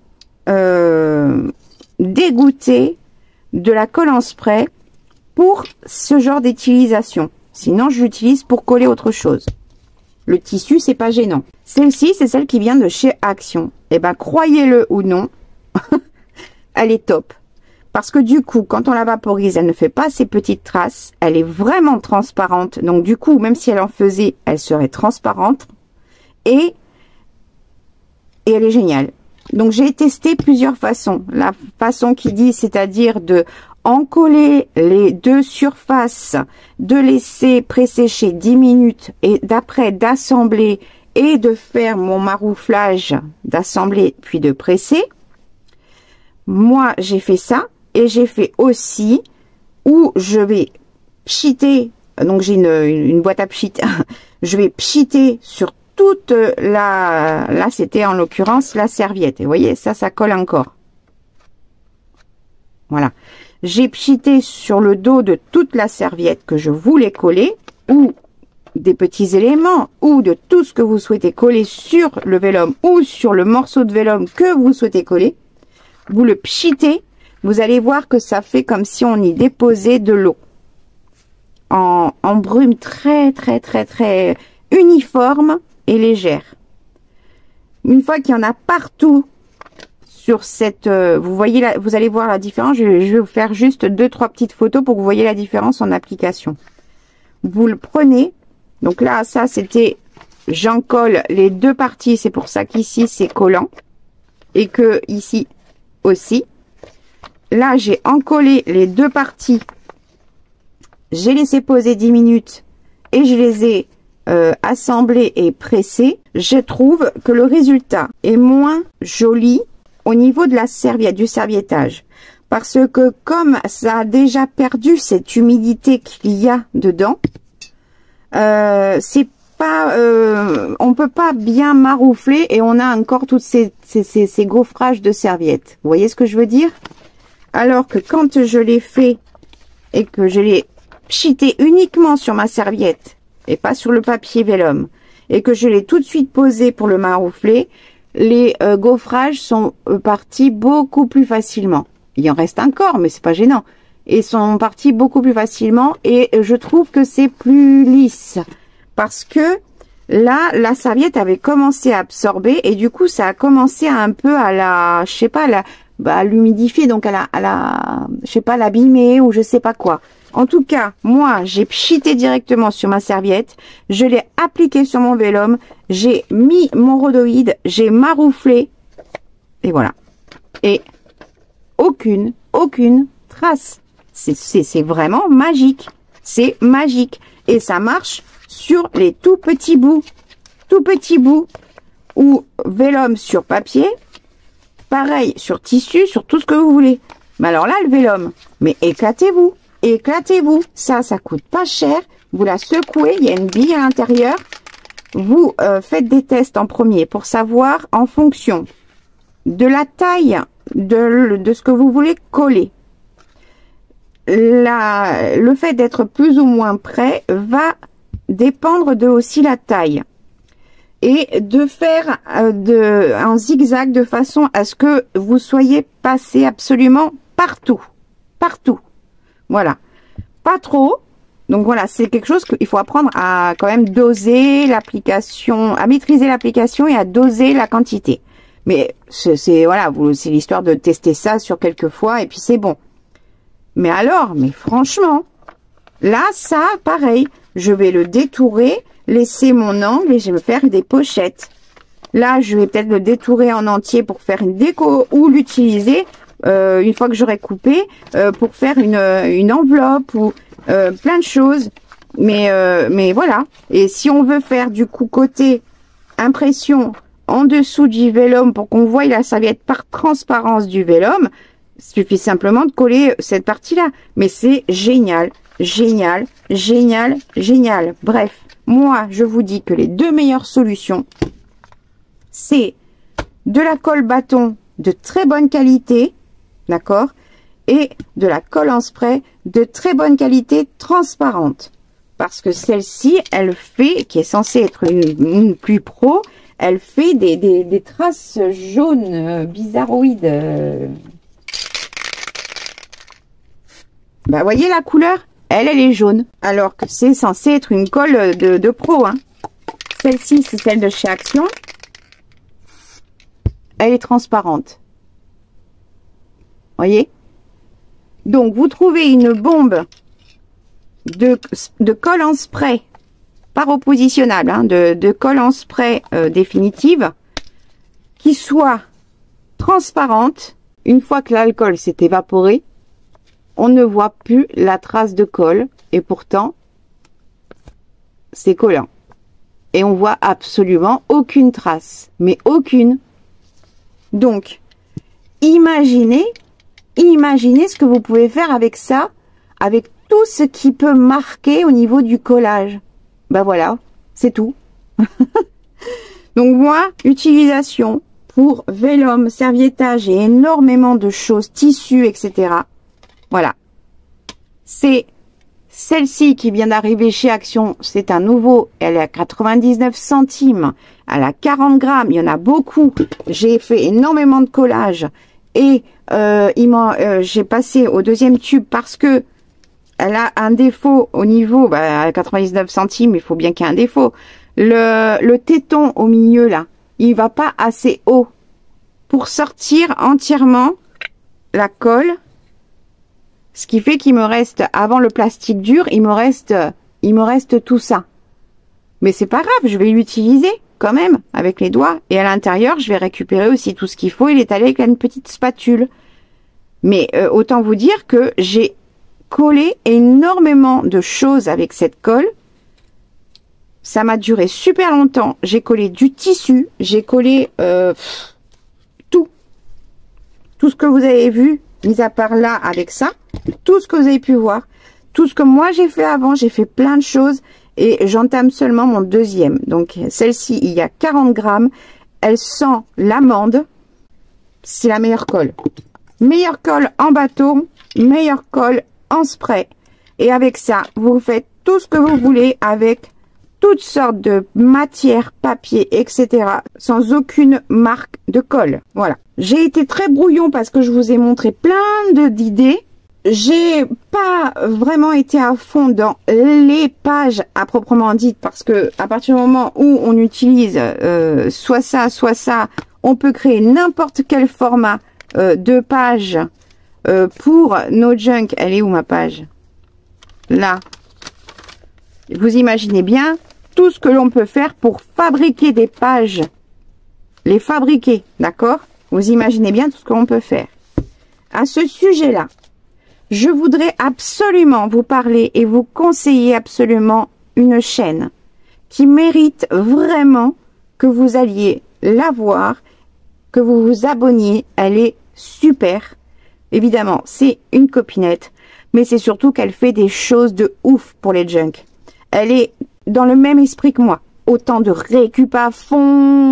dégoûté de la colle en spray pour ce genre d'utilisation. Sinon, je l'utilise pour coller autre chose. Le tissu, c'est pas gênant. Celle-ci, c'est celle qui vient de chez Action. Eh ben, croyez-le ou non, elle est top. Parce que du coup, quand on la vaporise, elle ne fait pas ces petites traces. Elle est vraiment transparente. Donc du coup, même si elle en faisait, elle serait transparente. Et elle est géniale. Donc j'ai testé plusieurs façons. La façon qui dit, c'est-à-dire de encoller les deux surfaces, de laisser présécher 10 minutes et d'après d'assembler et de faire mon marouflage, d'assembler puis de presser. Moi, j'ai fait ça. Et j'ai fait aussi où je vais pchiter, donc j'ai une boîte à pchit, je vais pchiter sur toute là c'était en l'occurrence la serviette. Et vous voyez, ça colle encore. Voilà. J'ai pchité sur le dos de toute la serviette que je voulais coller, ou des petits éléments, ou de tout ce que vous souhaitez coller sur le vélum, ou sur le morceau de vélum que vous souhaitez coller. Vous le pchitez. Vous allez voir que ça fait comme si on y déposait de l'eau. En brume très uniforme et légère. Une fois qu'il y en a partout sur cette... vous voyez là, vous allez voir la différence. Je vais vous faire juste 2-3 petites photos pour que vous voyez la différence en application. Vous le prenez. Donc là, ça c'était... J'en colle les deux parties. C'est pour ça qu'ici c'est collant. Et que ici aussi. Là, j'ai encollé les deux parties. J'ai laissé poser 10 minutes et je les ai assemblées et pressées. Je trouve que le résultat est moins joli au niveau de la serviette, du serviettage. Parce que comme ça a déjà perdu cette humidité qu'il y a dedans, c'est pas, on peut pas bien maroufler et on a encore toutes ces gaufrages de serviettes. Vous voyez ce que je veux dire? Alors que quand je l'ai fait et que je l'ai pchité uniquement sur ma serviette et pas sur le papier vélum et que je l'ai tout de suite posé pour le maroufler, les gaufrages sont partis beaucoup plus facilement. Il en reste encore, mais c'est pas gênant. et sont partis beaucoup plus facilement. Et je trouve que c'est plus lisse parce que là, la serviette avait commencé à absorber et du coup, ça a commencé un peu à la, je sais pas, à l'humidifier, donc je sais pas, l'abîmer ou je sais pas quoi. En tout cas, moi, j'ai pchité directement sur ma serviette, je l'ai appliqué sur mon vélum, j'ai mis mon rhodoïde, j'ai marouflé, et voilà. Et aucune trace. C'est vraiment magique. C'est magique. Et ça marche sur les tout petits bouts. Ou vélum sur papier. Pareil, sur tissu, sur tout ce que vous voulez. Mais alors là, le vélum, mais éclatez-vous. Éclatez-vous. Ça coûte pas cher. Vous la secouez, il y a une bille à l'intérieur. Vous faites des tests en premier pour savoir en fonction de la taille de ce que vous voulez coller. Le fait d'être plus ou moins près va dépendre de aussi la taille. Et de faire un zigzag de façon à ce que vous soyez passé absolument partout. Partout. Voilà. Pas trop. Donc voilà, c'est quelque chose qu'il faut apprendre à quand même doser l'application, à maîtriser l'application et à doser la quantité. Mais voilà, c'est l'histoire de tester ça sur quelques fois et puis c'est bon. Mais alors, mais franchement, là, ça, pareil, je vais le détourer, laisser mon angle et je vais faire des pochettes. Là, je vais peut-être le détourer en entier pour faire une déco ou l'utiliser une fois que j'aurai coupé pour faire une enveloppe ou plein de choses. Mais voilà. Et si on veut faire du coup côté impression en dessous du vélum pour qu'on voie la serviette par transparence du vélum, il suffit simplement de coller cette partie-là. Mais c'est génial, génial, génial, génial. Bref, moi, je vous dis que les deux meilleures solutions, c'est de la colle bâton de très bonne qualité, d'accord, et de la colle en spray de très bonne qualité transparente. Parce que celle-ci, elle fait, qui est censée être une plus pro, elle fait des traces jaunes bizarroïdes. Bah, voyez la couleur? Elle est jaune. Alors que c'est censé être une colle de pro. Hein. Celle-ci, c'est celle de chez Action. Elle est transparente. Voyez? Donc, vous trouvez une bombe de colle en spray, pas repositionnable, hein, de colle en spray définitive, qui soit transparente. Une fois que l'alcool s'est évaporé, on ne voit plus la trace de colle et pourtant c'est collant. Et on voit absolument aucune trace, mais aucune. Donc, imaginez ce que vous pouvez faire avec ça, avec tout ce qui peut marquer au niveau du collage. Ben voilà, c'est tout. Donc moi, utilisation pour vélum, serviettage et énormément de choses, tissus, etc. Voilà. C'est celle-ci qui vient d'arriver chez Action. C'est un nouveau. Elle est à 99 centimes. Elle a 40 grammes. Il y en a beaucoup. J'ai fait énormément de collage. Et j'ai passé au deuxième tube parce que elle a un défaut au niveau, à 99 centimes, il faut bien qu'il y ait un défaut. Le téton au milieu, là, il va pas assez haut pour sortir entièrement la colle. Ce qui fait qu'il me reste, avant le plastique dur, il me reste tout ça. Mais c'est pas grave, je vais l'utiliser quand même avec les doigts. Et à l'intérieur, je vais récupérer aussi tout ce qu'il faut et l'étaler avec une petite spatule. Mais autant vous dire que j'ai collé énormément de choses avec cette colle. Ça m'a duré super longtemps. J'ai collé du tissu, j'ai collé tout ce que vous avez vu, mis à part là avec ça, tout ce que vous avez pu voir, tout ce que moi j'ai fait avant, j'ai fait plein de choses et j'entame seulement mon deuxième. Donc celle-ci, il y a 40 grammes, elle sent l'amande, c'est la meilleure colle. Meilleure colle en bâton, meilleure colle en spray. Et avec ça, vous faites tout ce que vous voulez avec toutes sortes de matières, papier, etc. sans aucune marque de colle. Voilà. J'ai été très brouillon parce que je vous ai montré plein d'idées. j'ai pas vraiment été à fond dans les pages à proprement dites parce que à partir du moment où on utilise soit ça, on peut créer n'importe quel format de page pour nos junk. Elle est où ma page? Là. Vous imaginez bien tout ce que l'on peut faire pour fabriquer des pages. Les fabriquer, d'accord? Vous imaginez bien tout ce que l'on peut faire. À ce sujet-là, je voudrais absolument vous parler et vous conseiller absolument une chaîne qui mérite vraiment que vous alliez la voir, que vous vous abonniez. Elle est super. Évidemment, c'est une copinette, mais c'est surtout qu'elle fait des choses de ouf pour les junk. Elle est dans le même esprit que moi. Autant de récup à fond,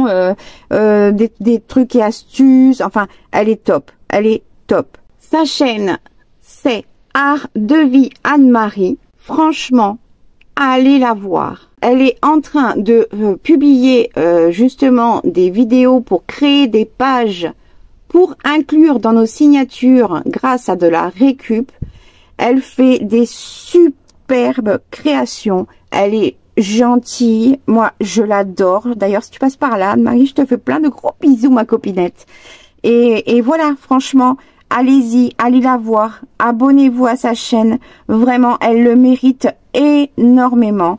des trucs et astuces. Enfin, elle est top. Elle est top. Sa chaîne, c'est Art de vie Anne-Marie. Franchement, allez la voir. Elle est en train de publier justement des vidéos pour créer des pages pour inclure dans nos signatures grâce à de la récup. Elle fait des superbes créations. Elle est gentille. Moi, je l'adore. D'ailleurs, si tu passes par là, Anne-Marie, je te fais plein de gros bisous, ma copinette. Et voilà, franchement, allez-y, allez la voir. Abonnez-vous à sa chaîne. Vraiment, elle le mérite énormément.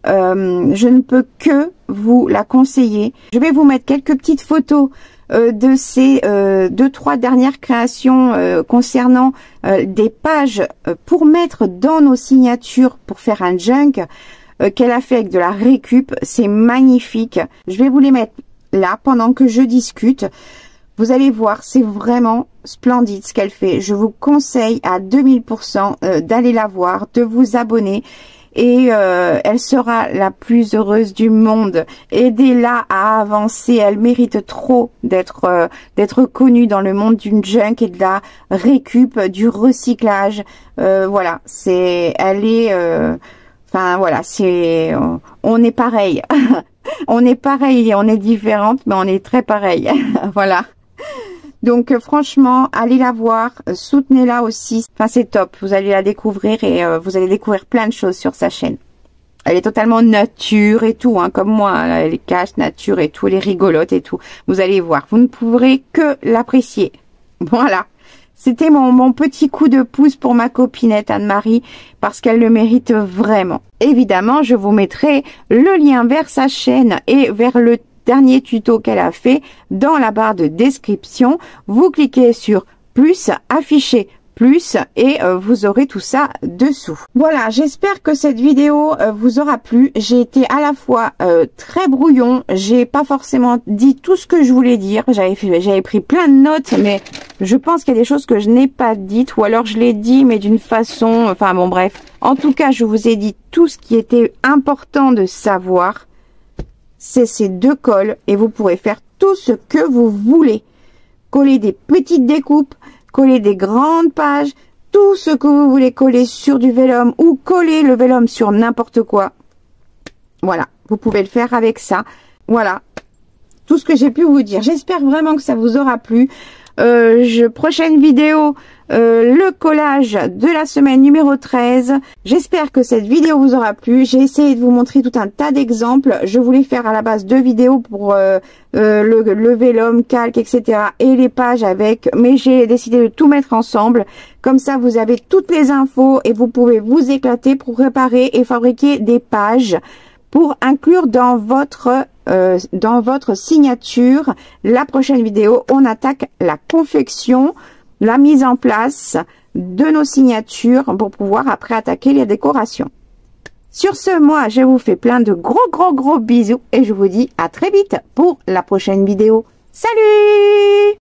Je ne peux que vous la conseiller. Je vais vous mettre quelques petites photos de ces 2-3 dernières créations concernant des pages pour mettre dans nos signatures pour faire un junk qu'elle a fait avec de la récup. C'est magnifique. Je vais vous les mettre là pendant que je discute. Vous allez voir, c'est vraiment splendide ce qu'elle fait. Je vous conseille à 2000% d'aller la voir, de vous abonner. Et elle sera la plus heureuse du monde. Aidez-la à avancer. Elle mérite trop d'être connue dans le monde d'une junk et de la récup, du recyclage. Voilà, elle est, enfin voilà, on est pareil. On est pareil et on est différente, mais on est très pareil. Voilà. Donc franchement, allez la voir, soutenez-la aussi. Enfin, c'est top. Vous allez la découvrir et vous allez découvrir plein de choses sur sa chaîne. Elle est totalement nature et tout, hein, comme moi. Elle est cash, nature et tout. Elle est rigolote et tout. Vous allez voir. Vous ne pourrez que l'apprécier. Voilà. C'était mon petit coup de pouce pour ma copinette Anne-Marie parce qu'elle le mérite vraiment. Évidemment, je vous mettrai le lien vers sa chaîne et vers le dernier tuto qu'elle a fait dans la barre de description. Vous cliquez sur plus, afficher plus et vous aurez tout ça dessous. Voilà, j'espère que cette vidéo vous aura plu. J'ai été à la fois très brouillon, j'ai pas forcément dit tout ce que je voulais dire. J'avais pris plein de notes, mais je pense qu'il y a des choses que je n'ai pas dites ou alors je l'ai dit mais d'une façon, enfin bon bref. En tout cas, je vous ai dit tout ce qui était important de savoir. C'est ces deux cols et vous pourrez faire tout ce que vous voulez. Coller des petites découpes, coller des grandes pages, tout ce que vous voulez coller sur du vélum ou coller le vélum sur n'importe quoi. Voilà, vous pouvez le faire avec ça. Voilà, tout ce que j'ai pu vous dire. J'espère vraiment que ça vous aura plu. Prochaine vidéo, le collage de la semaine numéro 13. J'espère que cette vidéo vous aura plu. J'ai essayé de vous montrer tout un tas d'exemples. Je voulais faire à la base 2 vidéos pour le vélum, calque, etc. et les pages avec, mais j'ai décidé de tout mettre ensemble. Comme ça, vous avez toutes les infos et vous pouvez vous éclater pour préparer et fabriquer des pages pour inclure dans votre signature. La prochaine vidéo, on attaque la confection, la mise en place de nos signatures pour pouvoir après attaquer les décorations. Sur ce, moi, je vous fais plein de gros bisous et je vous dis à très vite pour la prochaine vidéo. Salut!